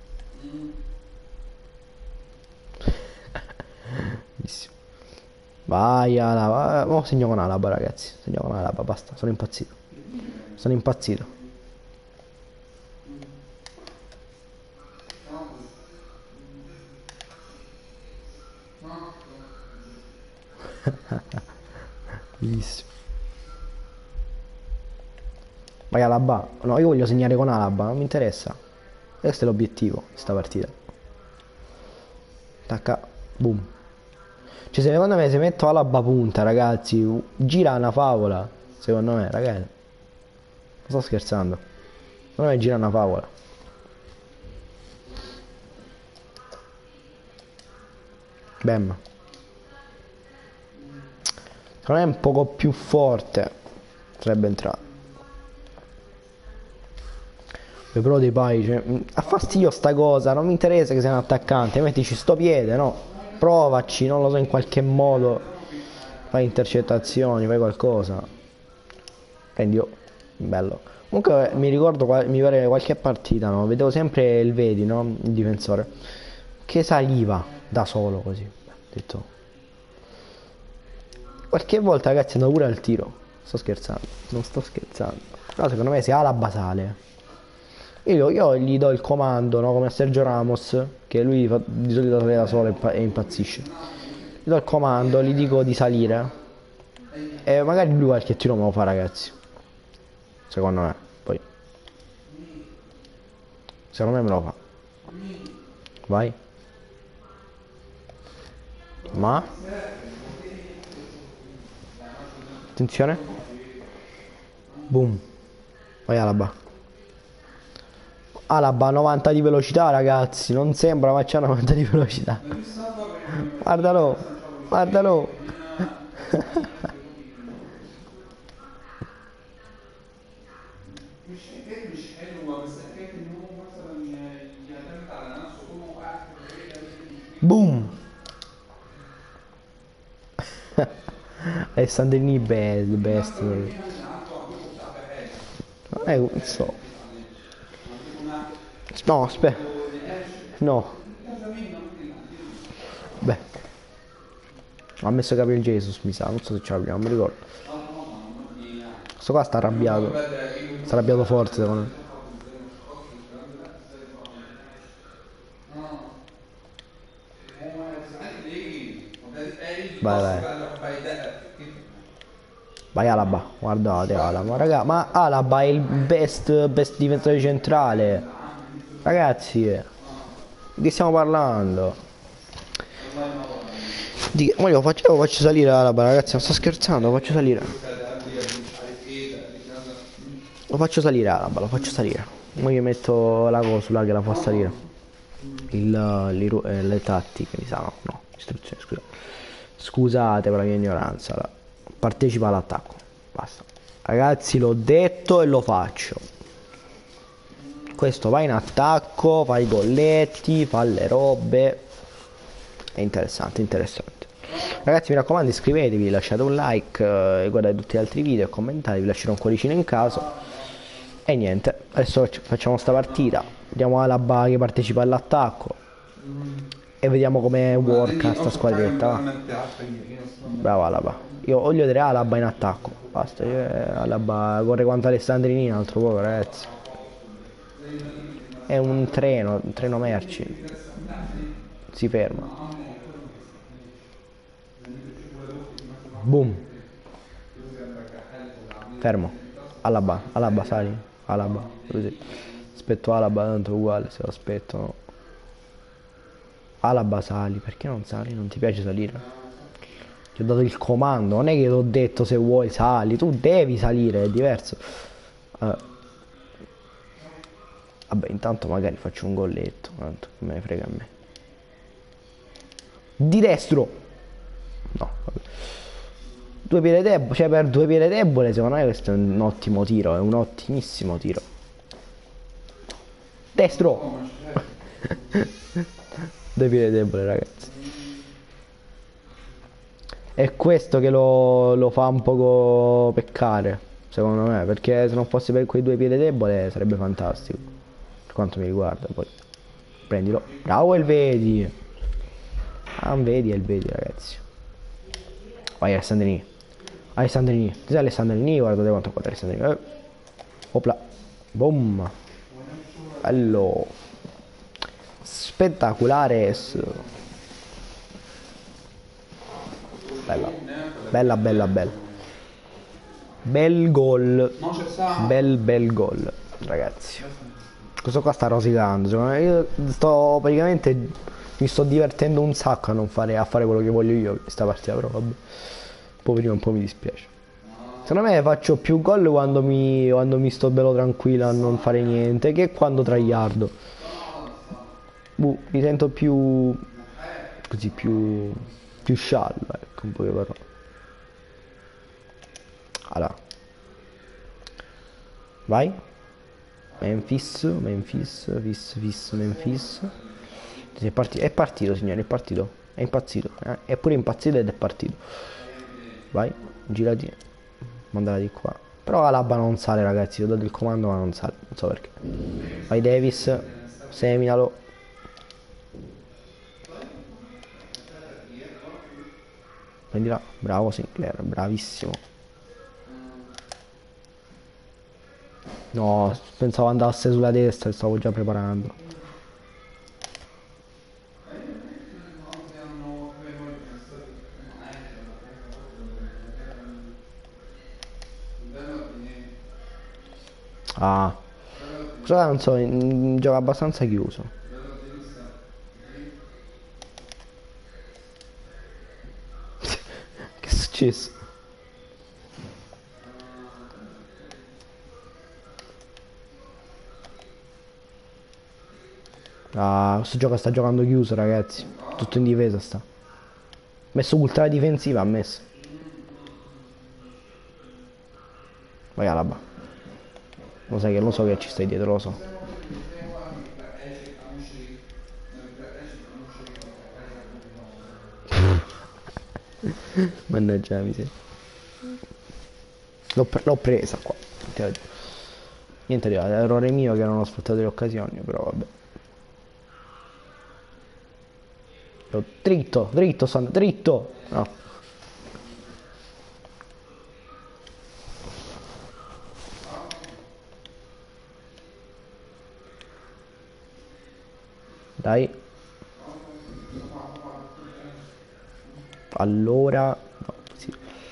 Vai Alaba. Oh, segno con Alaba, ragazzi. Segno con Alaba, basta. Sono impazzito. Sono impazzito. Bellissimo. Vai Alaba. No, io voglio segnare con Alaba, non mi interessa. Questo è l'obiettivo di sta partita. Tacca. Boom. Cioè secondo me se metto Alaba punta, ragazzi, gira una favola. Secondo me, ragazzi. Non sto scherzando. Secondo me gira una favola. Bam. Secondo me è un poco più forte. Sarebbe entrato. Però dei pai, cioè, ha fastidio sta cosa, non mi interessa che sia un attaccante, mettici sto piede, no? Provaci, non lo so, in qualche modo. Fai intercettazioni, fai qualcosa. Prendi, oh, bello. Comunque mi ricordo, mi pare qualche partita, no? Vedevo sempre il Vedi, no? Il difensore. Che saliva da solo così. Ho detto. Qualche volta ragazzi andavo pure al tiro. Sto scherzando, non sto scherzando. No, secondo me se ha la basale. Io, io gli do il comando, no? Come a Sergio Ramos, che lui fa, di solito sale da solo e impazzisce. Gli do il comando, gli dico di salire. E magari lui qualche tiro me lo fa, ragazzi. Secondo me, poi. Secondo me me lo fa. Vai. Ma. Attenzione. Boom. Vai Alaba. Alaba novanta di velocità, ragazzi. Non sembra, ma c'ha novanta di velocità. Guardalo. Guardalo. Boom. Alessandrini best, best. Eh, non so. No, aspetta. No. Beh. Ha messo Gabriel Jesus, mi sa. Non so se ce l'abbiamo, non mi ricordo. Questo qua sta arrabbiato. Sta arrabbiato forte, secondo me. Vai, vai. Vai Alaba, guardate Alaba, raga, ma Alaba è il best, best difensore centrale. Ragazzi, di che stiamo parlando? Di, ma io faccio, lo faccio salire Alaba, ragazzi, non sto scherzando, lo faccio salire. Lo faccio salire Alaba, lo faccio salire. Ora gli metto la cosa là che la fa salire. Il, le, eh, le tattiche, mi sa, no, no, istruzioni, scusa. Scusate per la mia ignoranza, là. Partecipa all'attacco, basta. Ragazzi, l'ho detto e lo faccio. Questo va in attacco, fa i golletti, fa le robe. È interessante, interessante. Ragazzi, mi raccomando, iscrivetevi, lasciate un like, eh, guardate tutti gli altri video, commentate, vi lascerò un cuoricino in caso. E niente, adesso facciamo sta partita. Vediamo Alaba che partecipa all'attacco. E vediamo come worka sta squadretta, va. Bravo Alaba. Io voglio vedere Alaba in attacco. Basta, io, Alaba corre quanto Alessandrini, un altro poco, ragazzi. È un treno, un treno merci. Si ferma. Boom. Fermo. Alaba, Alaba sali. Alaba, così. Aspetto Alaba, tanto uguale, se lo aspetto no. Alaba sali, perché non sali? Non ti piace salire? Ti ho dato il comando, non è che ti ho detto se vuoi sali, tu devi salire, è diverso. Uh, vabbè, intanto magari faccio un golletto, tanto che me ne frega a me. Di destro! No, vabbè. Due piede debole, cioè per due piede debole secondo me questo è un ottimo tiro, è un ottimissimo tiro. Destro! Due piede debole, ragazzi. È questo che lo, lo fa un poco peccare, secondo me, perché se non fosse per quei due piedi debole sarebbe fantastico, per quanto mi riguarda. Poi prendilo. Bravo il vedi. Ah, un vedi e il vedi, ragazzi. Vai Alessandrini. Alessandrini. Ti sei Alessandrini? Guardate quanto qua Alessandrini. Eh. Opla. Boom. Bello. Spettacolare. Bella. Bella, bella, bella. Bel gol. Bel, bel gol, ragazzi. Questo qua sta rosicando. Secondo me io sto praticamente... Mi sto divertendo un sacco a non fare, a fare quello che voglio io questa partita, però vabbè. Poverino, un po' mi dispiace. Secondo me faccio più gol quando mi, quando mi sto bello tranquillo a non fare niente che quando tragliardo. Uh, mi sento più così più, più sciallo, ecco, un po' che parole. Allora, vai. Memphis, Memphis, Fis, Fis, Memphis. È, parti- è partito, signore, è partito. È impazzito. Eh? È pure impazzito ed è partito. Vai, girati. Mandala di qua. Però Alaba non sale, ragazzi. Ho dato il comando, ma non sale. Non so perché. Vai, Davis. Seminalo. Prendila. Bravo, Sinclair. Bravissimo. No, pensavo andasse sulla destra e stavo già preparando. Ah, cosa non so, in- gioca abbastanza chiuso. Che è successo? Ah, questo gioco sta giocando chiuso, ragazzi. Tutto in difesa sta. Messo ultra difensiva, ha messo. Vai Alaba. Lo sai che lo so che ci stai dietro, lo so. Mannaggia la miseria. L'ho, pre- l'ho presa qua. Niente di errore mio che non ho sfruttato le occasioni, però vabbè. Io, dritto, dritto, sono dritto. No. Dai. Allora. No, sì.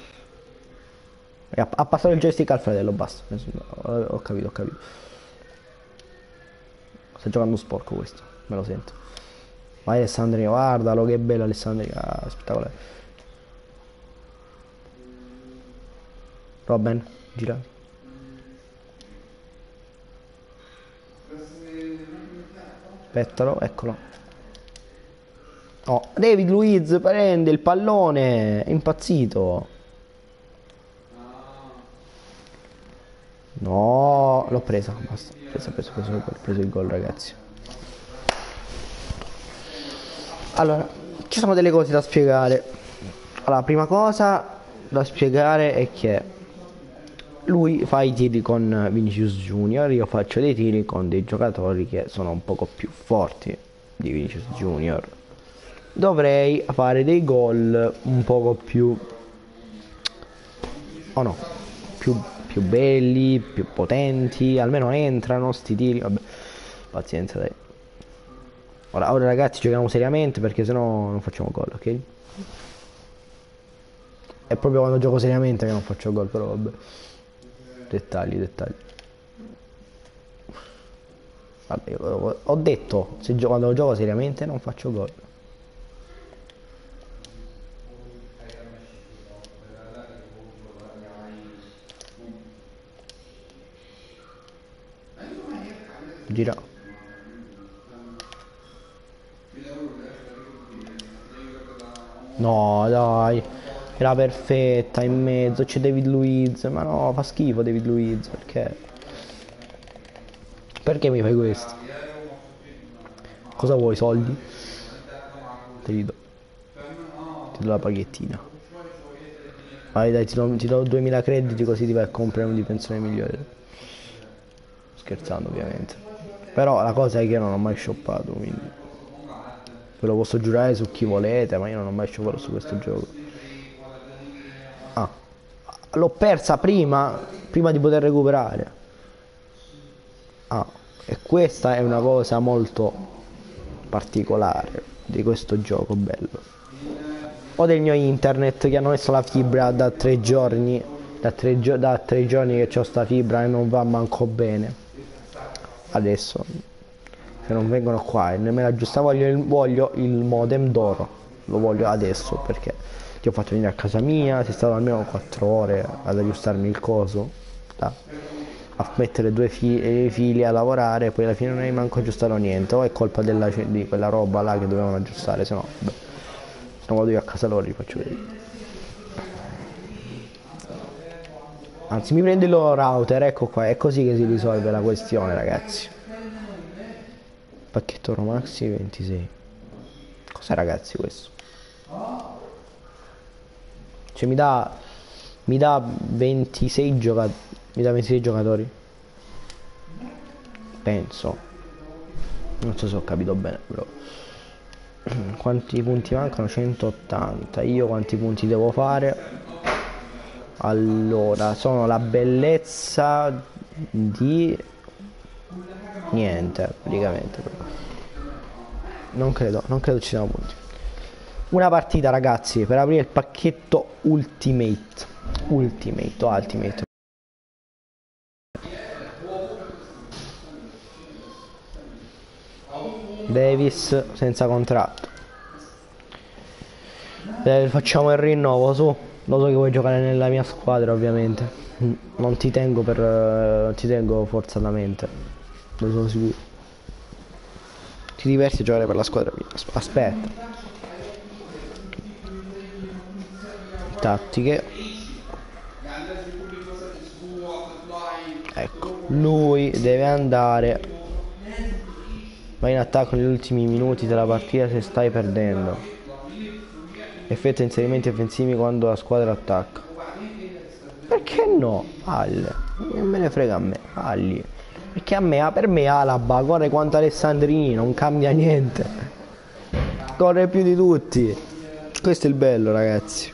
Ha, ha passato il joystick al fratello, basta. Ho, ho capito, ho capito. Sta giocando sporco questo, me lo sento. Vai Alessandria, guardalo che bello Alessandria, spettacolare. Robben, gira. Aspettalo, eccolo. Oh, David Luiz prende il pallone, è impazzito. No, l'ho presa, basta. Preso, preso, preso, preso, preso il gol, ragazzi. Allora, ci sono delle cose da spiegare. Allora, la prima cosa da spiegare è che lui fa i tiri con Vinicius Junior, io faccio dei tiri con dei giocatori che sono un poco più forti di Vinicius Junior. Dovrei fare dei gol un poco più... o no, più, più belli, più potenti, almeno entrano sti tiri, vabbè, pazienza dai. Ora, ora ragazzi giochiamo seriamente perché sennò non facciamo gol, ok? È proprio quando gioco seriamente che non faccio gol, però vabbè. Dettagli, dettagli. Vabbè, io ho detto, se gio- quando gioco seriamente non faccio gol. Gira. No, dai. Era perfetta in mezzo, c'è David Luiz. Ma no, fa schifo David Luiz, perché? Perché mi fai questo? Cosa vuoi, soldi? Te li do. Ti do la paghettina. Vai dai, ti do, ti do duemila crediti così ti vai a comprare un difensore migliore. Scherzando ovviamente. Però la cosa è che io non ho mai shoppato, quindi ve lo posso giurare su chi volete, ma io non ho mai shoppato su questo gioco. Ah, l'ho persa prima, prima di poter recuperare. Ah, e questa è una cosa molto particolare di questo gioco bello. Ho del mio internet che hanno messo la fibra da tre giorni, da tre, gio da tre giorni che ho sta fibra e non va manco bene. Adesso, se non vengono qua e nemmeno aggiusta, voglio il, voglio il modem d'oro, lo voglio adesso perché ti ho fatto venire a casa mia, sei stato almeno quattro ore ad aggiustarmi il coso, da, a mettere due fi fili a lavorare, poi alla fine non hai manco aggiustato niente, o è colpa della, di quella roba là che dovevano aggiustare, se no... Beh. Non vado io a casa loro, li faccio vedere. Anzi, mi prendo il loro router, ecco qua, è così che si risolve la questione, ragazzi. Pacchetto Romaxi ventisei. Cos'è, ragazzi, questo? Cioè mi dà mi dà ventisei giocatori. Mi dà ventisei giocatori. Penso. Non so se ho capito bene, però. Quanti punti mancano? centottanta. Io quanti punti devo fare? Allora, sono la bellezza di niente, praticamente. Non credo, non credo ci siano punti. Una partita, ragazzi, per aprire il pacchetto Ultimate. Ultimate o Ultimate. Davis senza contratto. Eh, facciamo il rinnovo, su. Lo so che vuoi giocare nella mia squadra, ovviamente. Non ti tengo per... non ti tengo forzatamente. Lo sono sicuro. Ti diverti a giocare per la squadra mia. Aspetta. Tattiche. Ecco, lui deve andare. Vai in attacco negli ultimi minuti della partita se stai perdendo. Effettua inserimenti offensivi quando la squadra attacca. Perché no? Alle. Non me ne frega a me. Alli. Perché a me, per me Alaba corre quanto Alessandrini, non cambia niente. Corre più di tutti. Questo è il bello, ragazzi.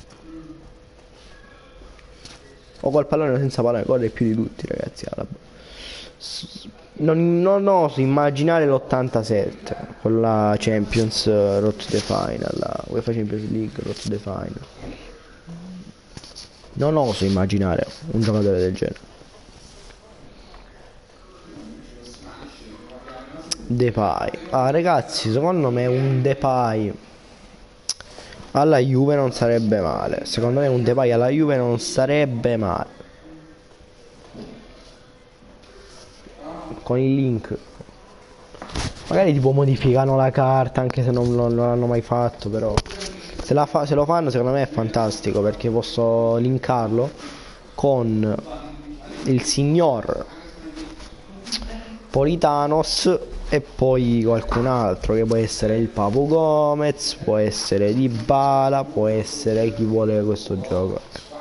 O col pallone o senza pallone, corre più di tutti, ragazzi. Alaba. Non, non oso immaginare l'ottantasette con la Champions uh, Road to the Final, la UEFA Champions League Road to the Final. Non oso immaginare un giocatore del genere. Depay. Ah, ragazzi, secondo me un Depay alla Juve non sarebbe male. Secondo me un Depay alla Juve non sarebbe male. Con il link magari tipo modificano la carta, anche se non, non, non l'hanno mai fatto, però se, la fa, se lo fanno secondo me è fantastico, perché posso linkarlo con il signor Politanos e poi qualcun altro, che può essere il Papu Gomez, può essere Dybala, può essere chi vuole questo gioco.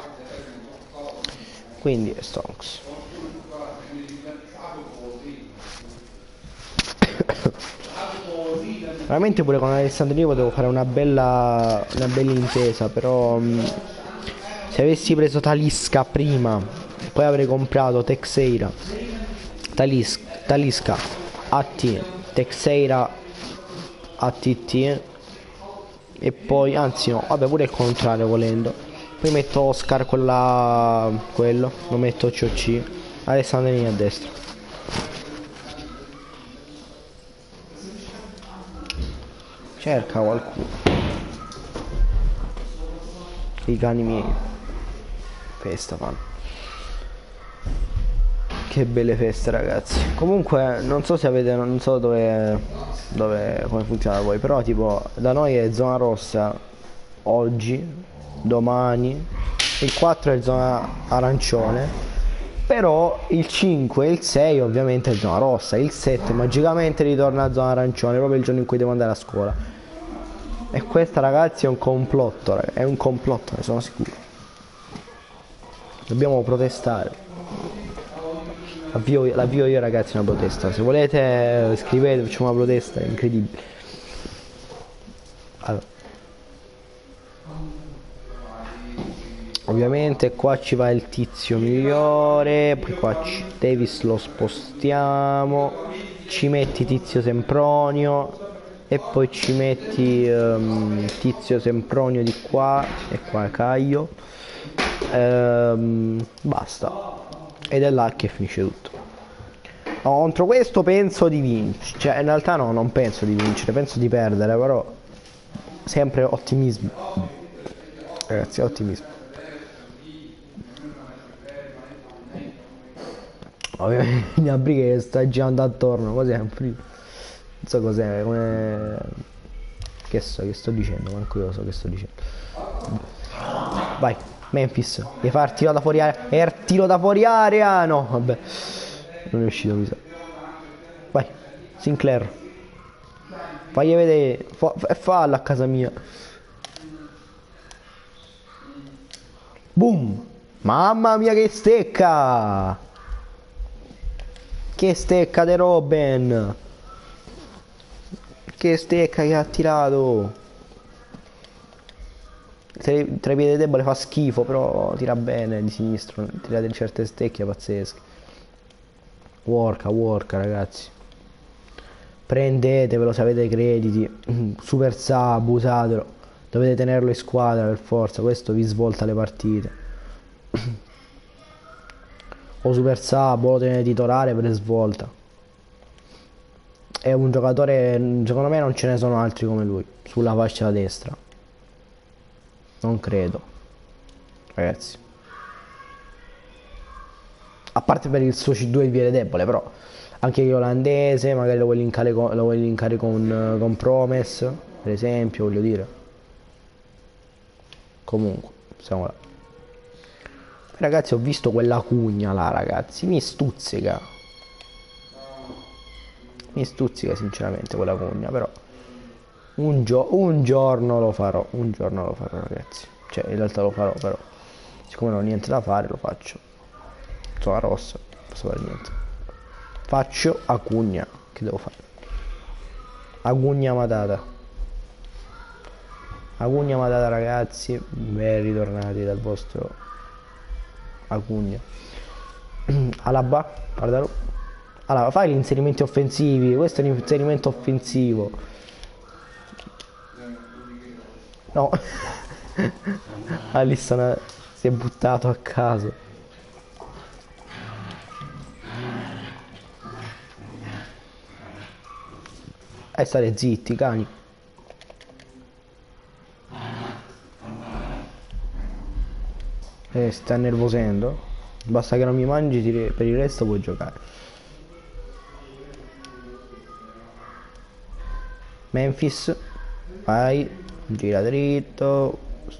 Quindi è Stonks. Veramente pure con Alessandrini potevo fare una bella una bella intesa, però mh, se avessi preso Talisca prima, poi avrei comprato Texeira, Talis, Talisca A T, Texeira A T T e poi, anzi no, vabbè, pure il contrario volendo. Poi metto Oscar quella, quello, lo metto C O C, Alessandrini a destra. Cerca qualcuno. I cani miei. Festa fanno. Che belle feste, ragazzi. Comunque non so se avete, non so dove, dove come funziona da voi, però tipo da noi è zona rossa oggi, domani, il quattro è zona arancione, però il cinque e il sei ovviamente è zona rossa, il sette magicamente ritorna a zona arancione proprio il giorno in cui devo andare a scuola. E questa, ragazzi, è un complotto, ragazzi. È un complotto, ne sono sicuro. Dobbiamo protestare. L'avvio l'avvio io, ragazzi, una protesta. Se volete scrivete, facciamo una protesta, è incredibile. Allora. Ovviamente qua ci va il tizio migliore, poi qua ci, Davis lo spostiamo, ci metti Tizio Sempronio e poi ci metti um, Tizio Sempronio di qua e qua Caio. Ehm, basta. Ed è là che finisce tutto. No, contro questo penso di vincere, cioè in realtà no, non penso di vincere, penso di perdere, però sempre ottimismo, ragazzi, ottimismo. Ovviamente Gnabry che sta girando attorno, cos'è? Non so cos'è, come... Che so, che sto dicendo, manco io lo so che sto dicendo. Vai, Memphis, devi fare il tiro da fuori area. È il tiro da fuori area. No, vabbè. Non è uscito, mi sa. Vai, Sinclair. Fagli vedere. Fa, fa, falla a casa mia. Boom. Mamma mia che stecca. Che stecca di Robben. Che stecca che ha tirato. Tra i piedi debole fa schifo, però tira bene di sinistro. Tira delle certe stecche pazzesche. Worka, worka ragazzi. Prendetevelo se avete crediti. Super sub, usatelo. Dovete tenerlo in squadra per forza. Questo vi svolta le partite. O super sub o lo tenete titolare per svolta. È un giocatore, secondo me non ce ne sono altri come lui sulla fascia destra. Non credo, ragazzi. A parte per il suo C due di piede debole, però anche gli olandese magari lo vuoi linkare con, lo vuoi linkare con, con Promes, per esempio, voglio dire. Comunque, siamo là. Ragazzi, ho visto quella cugna là, ragazzi, mi stuzzica. Mi stuzzica sinceramente quella cugna, però un, gio un giorno lo farò, un giorno lo farò ragazzi. Cioè in realtà lo farò, però siccome non ho niente da fare lo faccio. Sono rossa, non posso fare niente. Faccio Acugna, che devo fare? Acugna Matata. Acugna Matata ragazzi, ben ritornati dal vostro Acugna. Alaba, guardalo. Allora, fai gli inserimenti offensivi, questo è un inserimento offensivo. No. Alisson si è buttato a caso. E stare zitti, cani. Eh, sta nervosendo. Basta che non mi mangi, per il resto puoi giocare. Memphis, vai, gira dritto.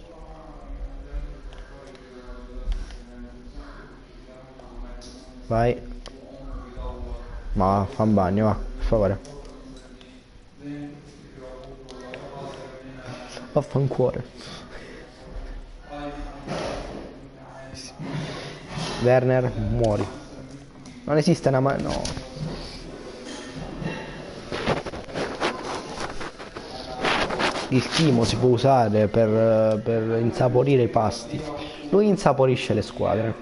Vai. Ma fa un bagno, va, per favore. Vaffancuore. Werner, muori. Non esiste una ma... no. Il timo si può usare per, per insaporire i pasti. Lui insaporisce le squadre.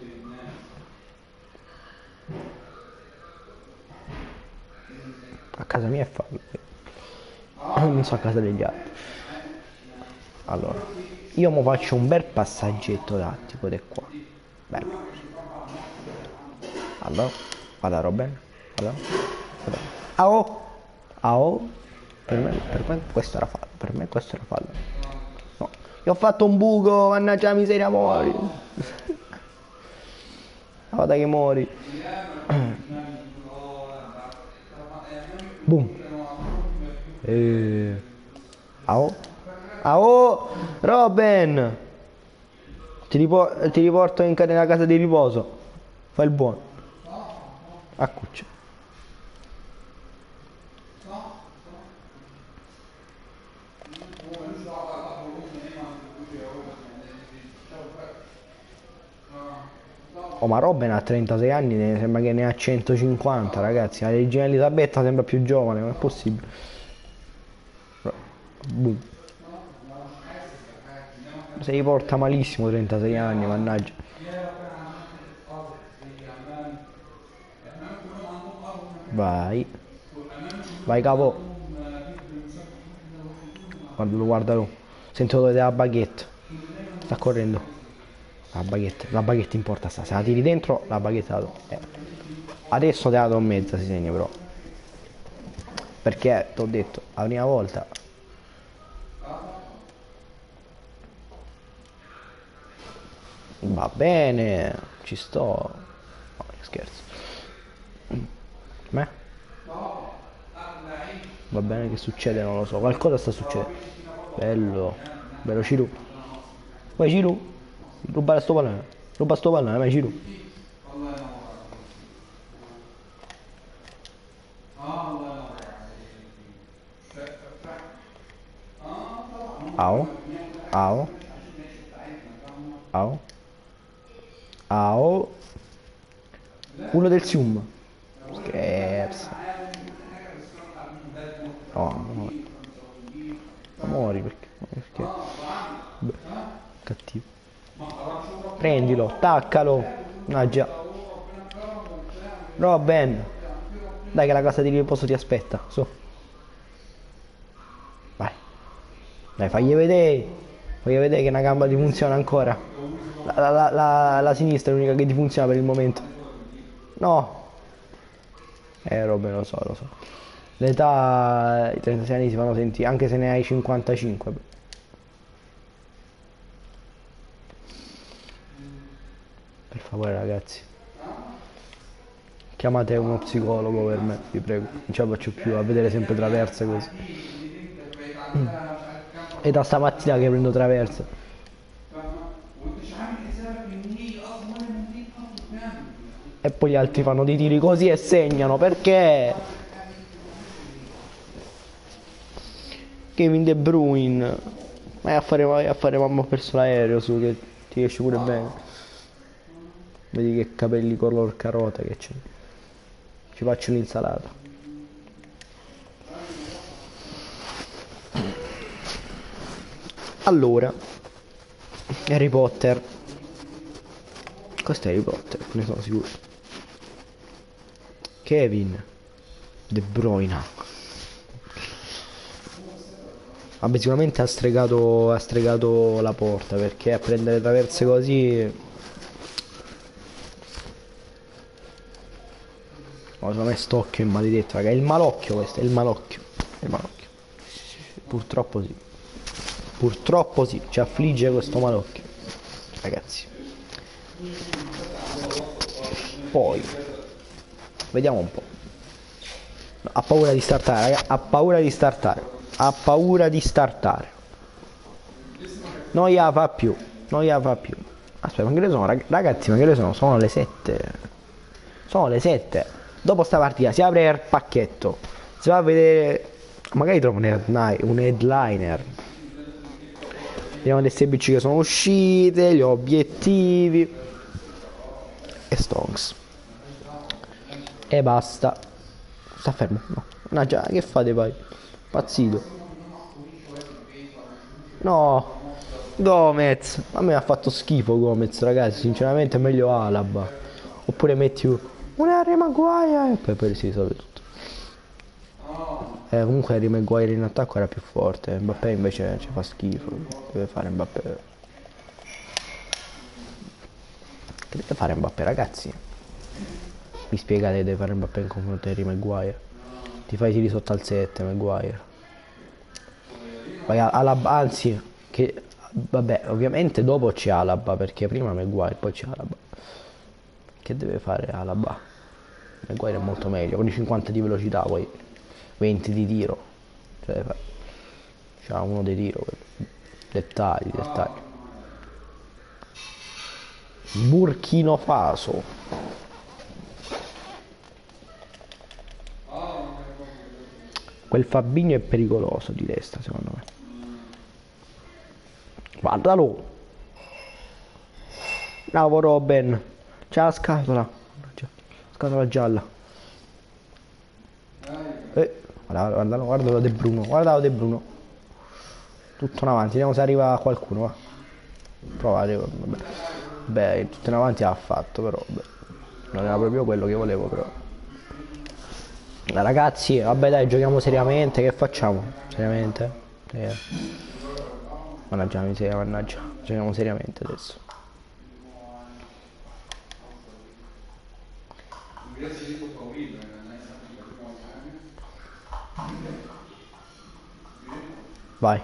A casa mia è fallo. Non so a casa degli altri. Allora, io mo faccio un bel passaggetto tattico di qua. Bello. Allora, vada Robben. Allora, ah oh, ah oh. Per me, per me questo era fallo. Per me questo era fallo. No, io ho fatto un buco, mannaggia la miseria, muori. Guarda che muori. Boom. E... ah oh. Ah oh, Robben. Ti, ripor ti riporto in nella casa di riposo. Fai il buono. A cuccia. Oh, ma Robben ha trentasei anni, ne sembra che ne ha centocinquanta, ragazzi. La regina Elisabetta sembra più giovane, non è possibile. Boom. Si riporta malissimo, trentasei anni, mannaggia. Vai. Vai capo. Guardalo, guardalo. Sento dove della baguette. Sta correndo. La baguette, la baguette importa sta. Se la tiri dentro, la baguette la do. Eh. Adesso te la do mezza, si segna però. Perché, ti ho detto, la prima volta. Va bene, ci sto. No, scherzo. Me? Va bene, che succede non lo so, qualcosa sta succedendo. Bello, bello Ciru. Vai Ciru, ruba sto pallone, ruba sto pallone, vai Ciru. Au, au, au, au. Uno del Sium. Scherzo. No, muori. Muori perché, perché? Beh, cattivo. Prendilo, attaccalo. Ah già. Robin. Dai che la casa di riposo ti aspetta. Su. Vai. Dai, fagli vedere. Fagli vedere che una gamba ti funziona ancora. La, la, la, la, la sinistra è l'unica che ti funziona per il momento. No. Eh, Robin, lo so, lo so. L'età, i trentasei anni si fanno sentire, anche se ne hai cinquantacinque. Per favore ragazzi, chiamate uno psicologo per me, vi prego. Non ce la faccio più a vedere sempre traverse così. Mm. È da stamattina che prendo traverse. E poi gli altri fanno dei tiri così e segnano, perché? Kevin De Bruyne. Vai a fare, vai a fare mamma ho perso l'aereo su che ti esce pure bene. Vedi che capelli color carota che c'è. Ci faccio un'insalata. Allora, Harry Potter. Questo è Harry Potter, ne sono sicuro. Kevin De Bruyne. Vabbè, sicuramente ha stregato, ha stregato la porta, perché a prendere traverse così... Oh, secondo me st'occhio è maledetto, raga. È il malocchio questo, è il malocchio. È il malocchio. Purtroppo sì. Purtroppo sì, ci affligge questo malocchio. Ragazzi. Poi vediamo un po'. Ha paura di startare, raga. Ha paura di startare. Ha paura di startare. Non gliela fa più. Non gliela fa più. Aspetta, ma che le sono, ragazzi? Ma che le sono? Sono le sette. Sono le sette. Dopo sta partita si apre il pacchetto. Si va a vedere. Magari trovo un headliner. Un headliner. Vediamo le semplici che sono uscite. Gli obiettivi. E Stonks. E basta. Sta fermo. No. No, già, che fate poi? Pazzito. No. Gomez. A me ha fatto schifo Gomez, ragazzi. Sinceramente è meglio Alaba. Oppure metti un Harry Maguire. E poi, poi si risolve tutto. Eh, comunque Harry Maguire in attacco era più forte. Mbappé invece ci fa schifo. Deve fare Mbappé. Che deve fare Mbappé, ragazzi? Mi spiegate che deve fare Mbappé in confronto a Harry Maguire? Ti fai tiri sotto al sette, Maguire. Vai Alaba, anzi, che vabbè, ovviamente dopo c'è Alaba, perché prima Maguire, poi c'è Alaba. Che deve fare Alaba? Maguire è molto meglio, con i cinquanta di velocità, poi venti di tiro. Cioè, c'ha uno dei tiro, dettagli, dettagli. Burkina Faso. Quel Fabinho è pericoloso di destra, secondo me. Guardalo. Bravo Robin. C'ha la scatola. Scatola gialla. Eh, guardalo, guardalo, guardalo De Bruno. Guardalo De Bruno. Tutto in avanti, vediamo se arriva qualcuno, va. Provate, vabbè. Beh, tutto in avanti ha fatto, però beh, non era proprio quello che volevo, però. Ragazzi, vabbè dai, giochiamo seriamente, che facciamo? Seriamente? Eh. Mannaggia la miseria, mannaggia. Giochiamo seriamente adesso. Vai.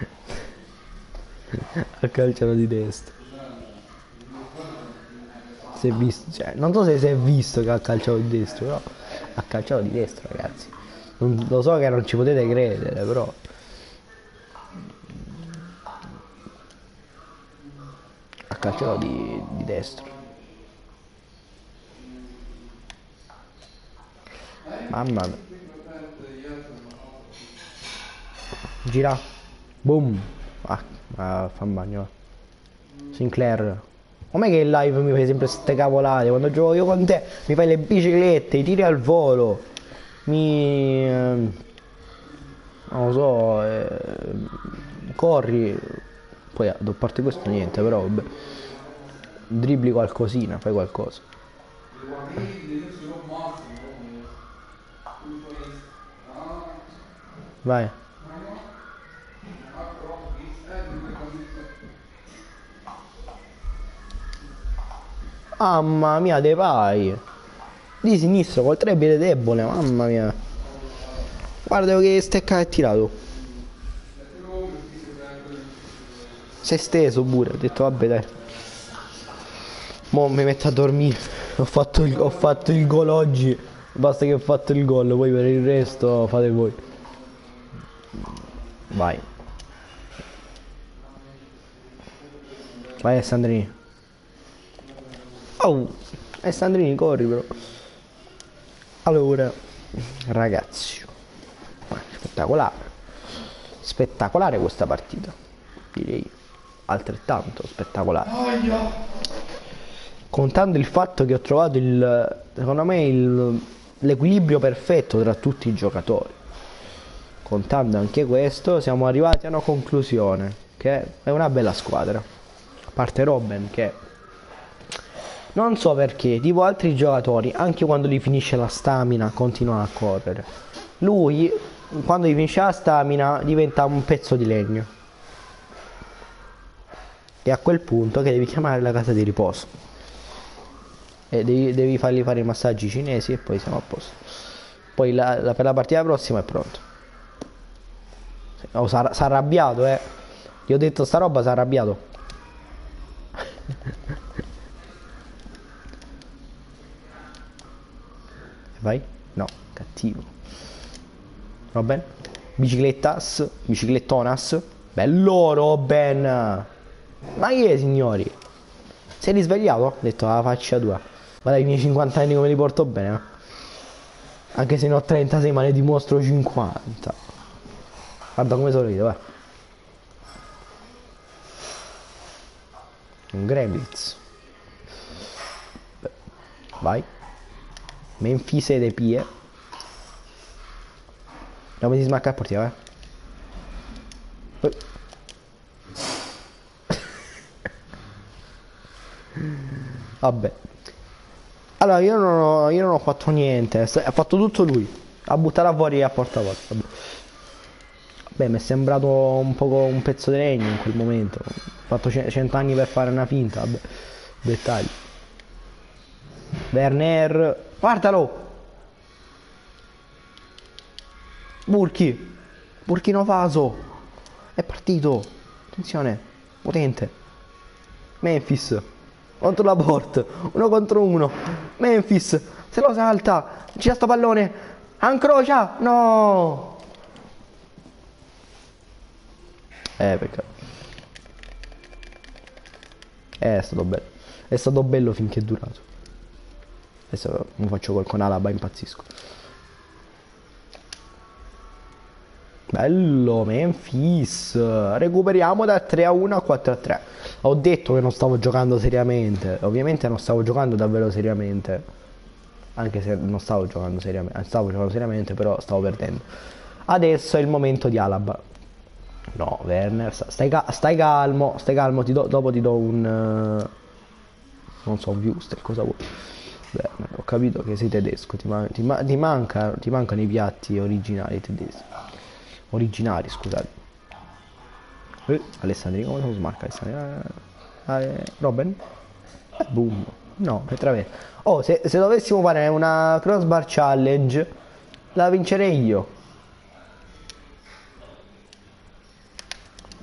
Ha calciato di destra. Si è visto, cioè, non so se si è visto che ha calciato di destro, però ha calciato di destro, ragazzi. Non, lo so che non ci potete credere, però ha calciato di, di destro. Mamma mia. Gira. Boom. Ah, ah, fa un bagno. Sinclair. Com'è che in live mi fai sempre ste cavolate? Quando gioco io con te mi fai le biciclette, i tiri al volo. Mi... ehm, non lo so, eh, corri. Poi a parte questo niente, però vabbè. Dribbli qualcosina, fai qualcosa. Vai. Mamma mia, Depay. Di sinistra col tre piede debole, mamma mia. Guarda che stecca è tirato. Si è steso pure, ho detto vabbè dai. Mo mi metto a dormire. Ho fatto il, ho fatto il gol oggi. Basta che ho fatto il gol, poi per il resto fate voi. Vai. Vai Alessandrini. Oh, Alessandrini corri però. Allora, ragazzi, spettacolare. Spettacolare questa partita. Direi altrettanto spettacolare. Contando il fatto che ho trovato il, secondo me, il, l'equilibrio perfetto tra tutti i giocatori. Contando anche questo, siamo arrivati a una conclusione, che è una bella squadra. A parte Robben, che non so perché, tipo altri giocatori, anche quando gli finisce la stamina, continuano a correre. Lui, quando gli finisce la stamina, diventa un pezzo di legno. E a quel punto che devi chiamare la casa di riposo. E devi, devi fargli fare i massaggi cinesi e poi siamo a posto. Poi la, la, per la partita prossima è pronto. Oh, s'ha arrabbiato, eh. Gli ho detto sta roba, s'ha arrabbiato. Vai? No, cattivo. Robben? Biciclettas? Biciclettonas? Bello Robben! Ma che è, signori? Sei risvegliato? Ho detto la faccia tua. Guarda i miei cinquanta anni come li porto bene, eh? Anche se ne ho trentasei ma ne dimostro cinquanta. Guarda come sorrido, vai. Un Gremlins. Vai. Memphis e De Pie. Andiamo di smacca a portiere, eh. Vabbè. Allora io non ho, io non ho fatto niente. Ha fatto tutto lui. Ha buttato fuori a porta porta. Vabbè. Beh, mi è sembrato un po' un pezzo di legno in quel momento. Ho fatto cento anni per fare una finta. Vabbè. Dettagli. Werner. Guardalo. Burki. Burkino Faso. È partito. Attenzione. Potente. Memphis. Contro la Port. Uno contro uno. Memphis. Se lo salta. Gira sto pallone. Ancrocia. No. Eh, peccato. Eh, è stato bello. È stato bello finché è durato. Adesso mi faccio gol con Alaba, impazzisco. Bello, Memphis. Recuperiamo da tre a uno a quattro a tre. Ho detto che non stavo giocando seriamente. Ovviamente non stavo giocando davvero seriamente. Anche se non stavo giocando seriamente. Stavo giocando seriamente, però stavo perdendo. Adesso è il momento di Alaba. No, Werner, stai, ca stai calmo, stai calmo, ti do, dopo ti do un... Uh, non so, un Wuster, cosa vuoi? Werner, ho capito che sei tedesco, ti, man ti, ma ti, manca ti mancano i piatti originali tedeschi. Originari, scusate. Eh, Alessandri, come sono smarca Alessandri? Eh, eh, Robben? Eh, boom. No, per traverso. Oh, se, se dovessimo fare una crossbar challenge, la vincerei io.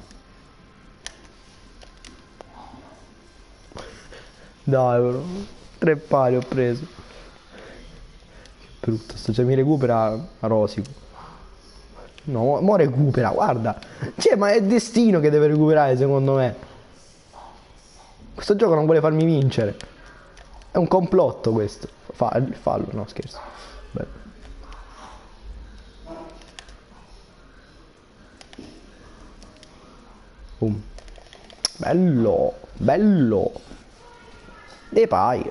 Dai, però. Tre pali ho preso. Che brutto, sto già mi recupera a rosico. No, mo, mo recupera, guarda. Cioè, ma è destino che deve recuperare, secondo me. Questo gioco non vuole farmi vincere. È un complotto questo. Fa, fallo, no, scherzo. Beh. Boom. Bello, bello. Depay.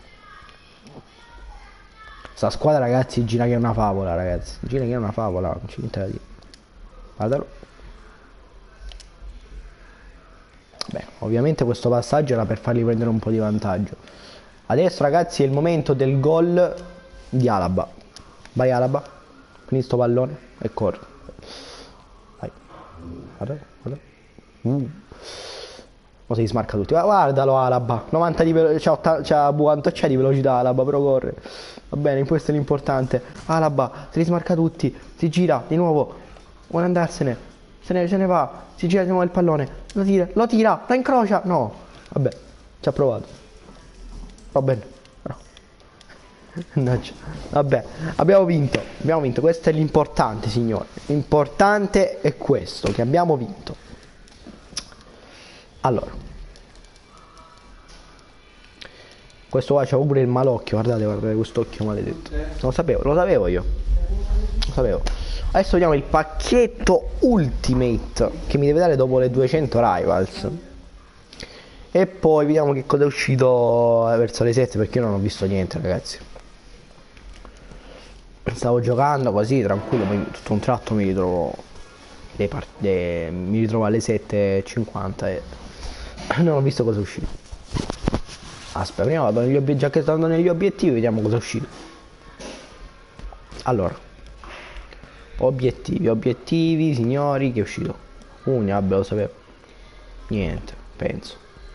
Sta squadra, ragazzi, gira che è una favola, ragazzi. Gira che è una favola, non c'è niente da dire. Guardalo. Beh, ovviamente questo passaggio era per fargli prendere un po' di vantaggio. Adesso, ragazzi, è il momento del gol di Alaba. Vai Alaba, prendi sto pallone e corri. Vai. Guarda, guarda. Uh. Mo si smarca tutti. Guardalo Alaba, novanta di velocità, c'ha quanto c'è di velocità Alaba, però corre. Va bene, questo è l'importante. Alaba, si smarca tutti, si gira di nuovo, vuole andarsene, se ne, se ne va, si gira di nuovo il pallone, lo tira, lo tira, lo incrocia, no. Vabbè, ci ha provato. Va bene, no. Vabbè, abbiamo vinto, abbiamo vinto, questo è l'importante, signori. L'importante è questo, che abbiamo vinto. Allora, questo qua c'ha pure il malocchio, guardate, guardate questo occhio maledetto. Lo sapevo, lo sapevo io. Lo sapevo. Adesso vediamo il pacchetto Ultimate che mi deve dare dopo le duecento Rivals. E poi vediamo che cosa è uscito verso le sette, perché io non ho visto niente, ragazzi. Stavo giocando così, tranquillo, poi tutto un tratto mi ritrovo dei dei, mi ritrovo alle sette e cinquanta e non ho visto cosa è uscito. Aspetta, prima vado negli obiettivi, già che sto andando negli obiettivi, vediamo cosa è uscito. Allora, obiettivi, obiettivi, signori, che è uscito? Uno, vabbè, lo sapevo. Niente, penso.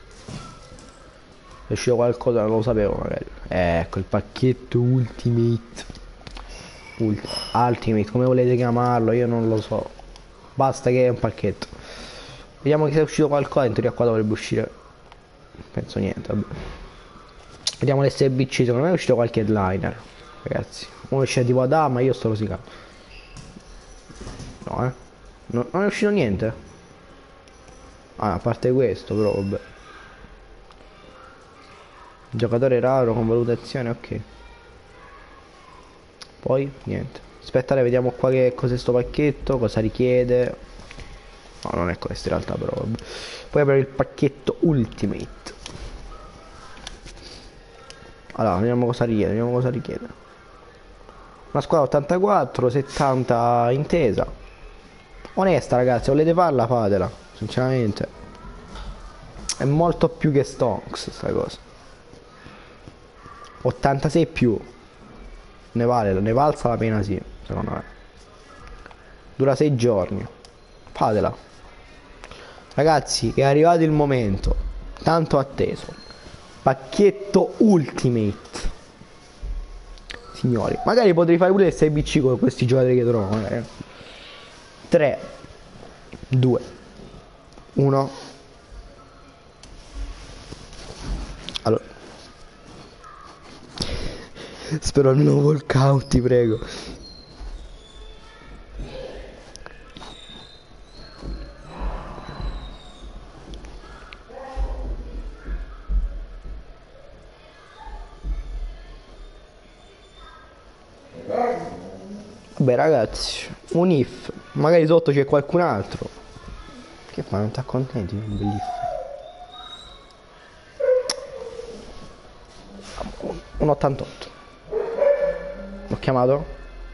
È uscito qualcosa, non lo sapevo magari. Ecco, il pacchetto Ultimate. Ult Ultimate, come volete chiamarlo, io non lo so. Basta che è un pacchetto. Vediamo che sia uscito qualcosa, in teoria qua dovrebbe uscire. Penso niente, vabbè. Vediamo l'S B C, secondo me è uscito qualche headliner, ragazzi. Uno esce tipo da, ma io sto rosicando. No, eh. No, non è uscito niente. Ah, a parte questo, però vabbè. Giocatore raro con valutazione, ok. Poi niente. Aspettare, vediamo qua che cos'è sto pacchetto, cosa richiede. No, non è questo in realtà, però vabbè. Poi aprire il pacchetto Ultimate. Allora, vediamo cosa richiede, vediamo cosa richiede. Una squadra ottantaquattro, settanta intesa. Onesta, ragazzi, volete farla, fatela, sinceramente. È molto più che Stonks sta cosa. ottantasei più. Ne vale, ne valsa la pena, sì, secondo me. Dura sei giorni. Fatela. Ragazzi, è arrivato il momento tanto atteso. Pacchetto Ultimate. Signori, magari potrei fare pure il sei B C con questi giocatori che trovo, magari. tre due uno. Allora, spero almeno walkout, ti prego. Vabbè, ragazzi, un if. Magari sotto c'è qualcun altro. Che fa? Non ti accontenti? Un bel if. Un ottantotto. L'ho chiamato?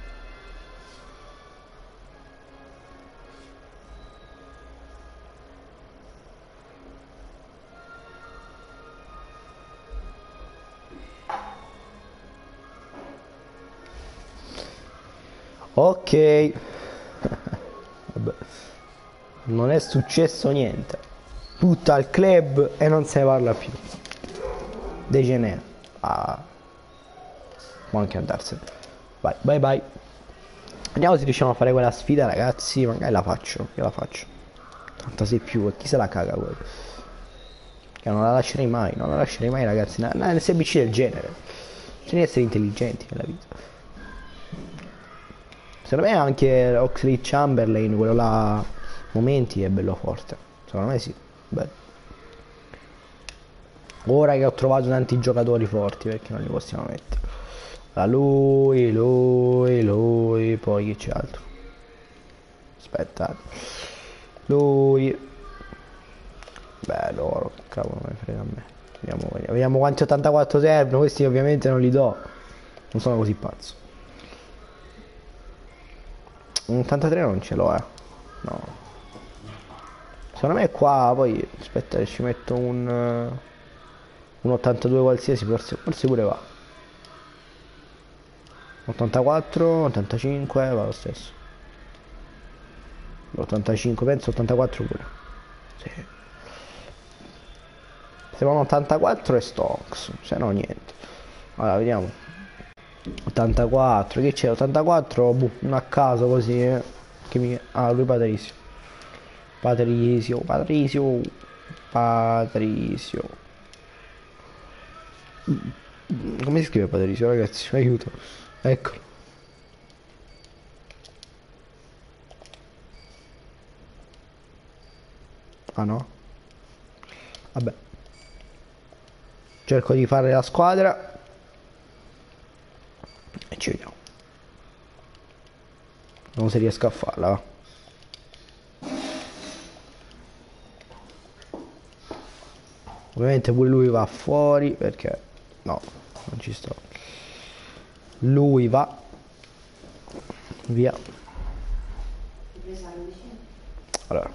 Ok. Vabbè. Non è successo niente. Tutta al club e non se ne parla più. Degenere. Ah. Può anche andarsene. Vai, bye bye. Vediamo se riusciamo a fare quella sfida, ragazzi. Magari la faccio. Io la faccio. ottantasei più. Chi se la caga quello? Che non la lascerei mai, non la lascerei mai ragazzi, una, una S B C del genere. Bisogna essere intelligenti nella vita. Secondo me anche Oxley Chamberlain, quello là, momenti, è bello forte. Secondo me sì, bello. Ora che ho trovato tanti giocatori forti, perché non li possiamo mettere. Da lui, lui, lui, poi chi c'è altro? Aspettate. Lui. Beh, loro, cavolo, me ne frega a me. Vediamo, vediamo, vediamo quanti ottantaquattro servono, questi ovviamente non li do. Non sono così pazzo. Un ottantatré non ce l'ho, eh. No. Secondo me qua poi, aspetta che ci metto un... un ottantadue qualsiasi, forse, forse pure va. ottantaquattro, ottantacinque, va lo stesso. ottantacinque, penso ottantaquattro pure. Sì. Se va un ottantaquattro è Stokes, se no niente. Allora, vediamo. ottantaquattro, che c'è? ottantaquattro, boh, un a caso così, eh. Che mi... Ah, lui Patrizio. Patrizio, Patrizio, Patrizio. Come si scrive Patrizio, ragazzi? Aiuto. Eccolo. Ah no? Vabbè. Cerco di fare la squadra. E ci vediamo. Non si riesco a farla, va. Ovviamente pure lui va fuori perché... No, non ci sto. Lui va. Via. Allora.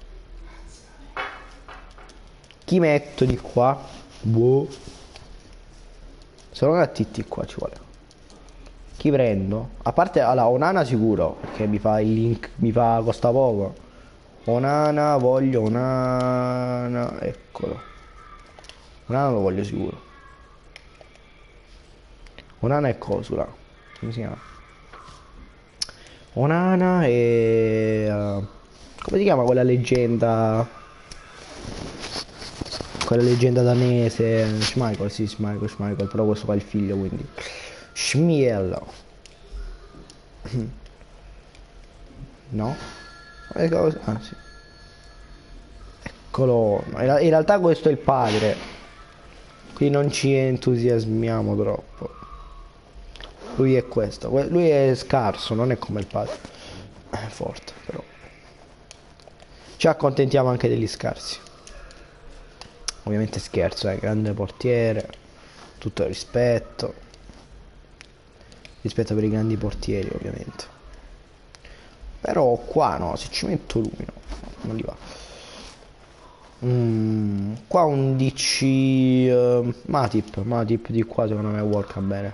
Chi metto di qua? Boh. Solo una T T qua ci vuole. Chi prendo? A parte allora, Onana sicuro, perché mi fa il link, mi fa costa poco. Onana, voglio Onana, eccolo. Onana lo voglio sicuro. Onana e Cosula. Come si chiama? Onana e... Uh, come si chiama quella leggenda? Quella leggenda danese. Schmeichel, sì, Schmeichel, Schmeichel, però questo qua è il figlio, quindi... Schmiel. No? Ah, sì. Eccolo. No, in realtà questo è il padre. Qui non ci entusiasmiamo troppo. Lui è questo. Lui è scarso, non è come il padre. È forte, però. Ci accontentiamo anche degli scarsi. Ovviamente scherzo, eh. Grande portiere. Tutto il rispetto. Rispetto per i grandi portieri, ovviamente. Però qua no, se ci metto lui no, non li va. Mm, qua un D C uh, Matip, Matip di qua secondo me worka bene.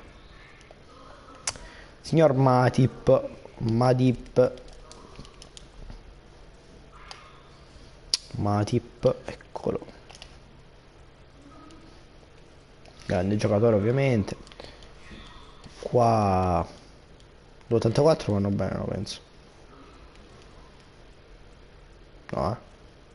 Signor Matip, Matip, Matip, eccolo. Grande giocatore ovviamente. Qua l'ottantaquattro vanno bene, no, penso. No, eh.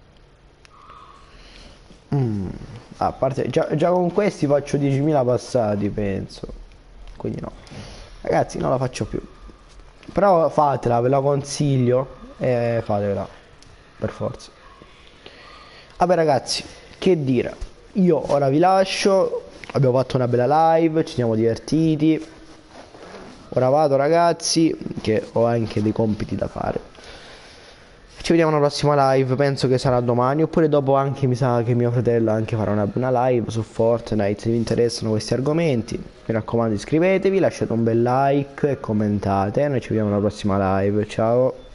Mm. Ah, a parte già, già con questi faccio diecimila passati, penso. Quindi no. Ragazzi, non la faccio più. Però fatela, ve la consiglio. E fatela. Per forza. Vabbè ragazzi, che dire. Io ora vi lascio. Abbiamo fatto una bella live, ci siamo divertiti. Ora vado ragazzi, che ho anche dei compiti da fare. Ci vediamo alla prossima live, penso che sarà domani, oppure dopo anche mi sa che mio fratello anche farà una, una live su Fortnite, se vi interessano questi argomenti. Mi raccomando iscrivetevi, lasciate un bel like e commentate, noi ci vediamo alla prossima live, ciao!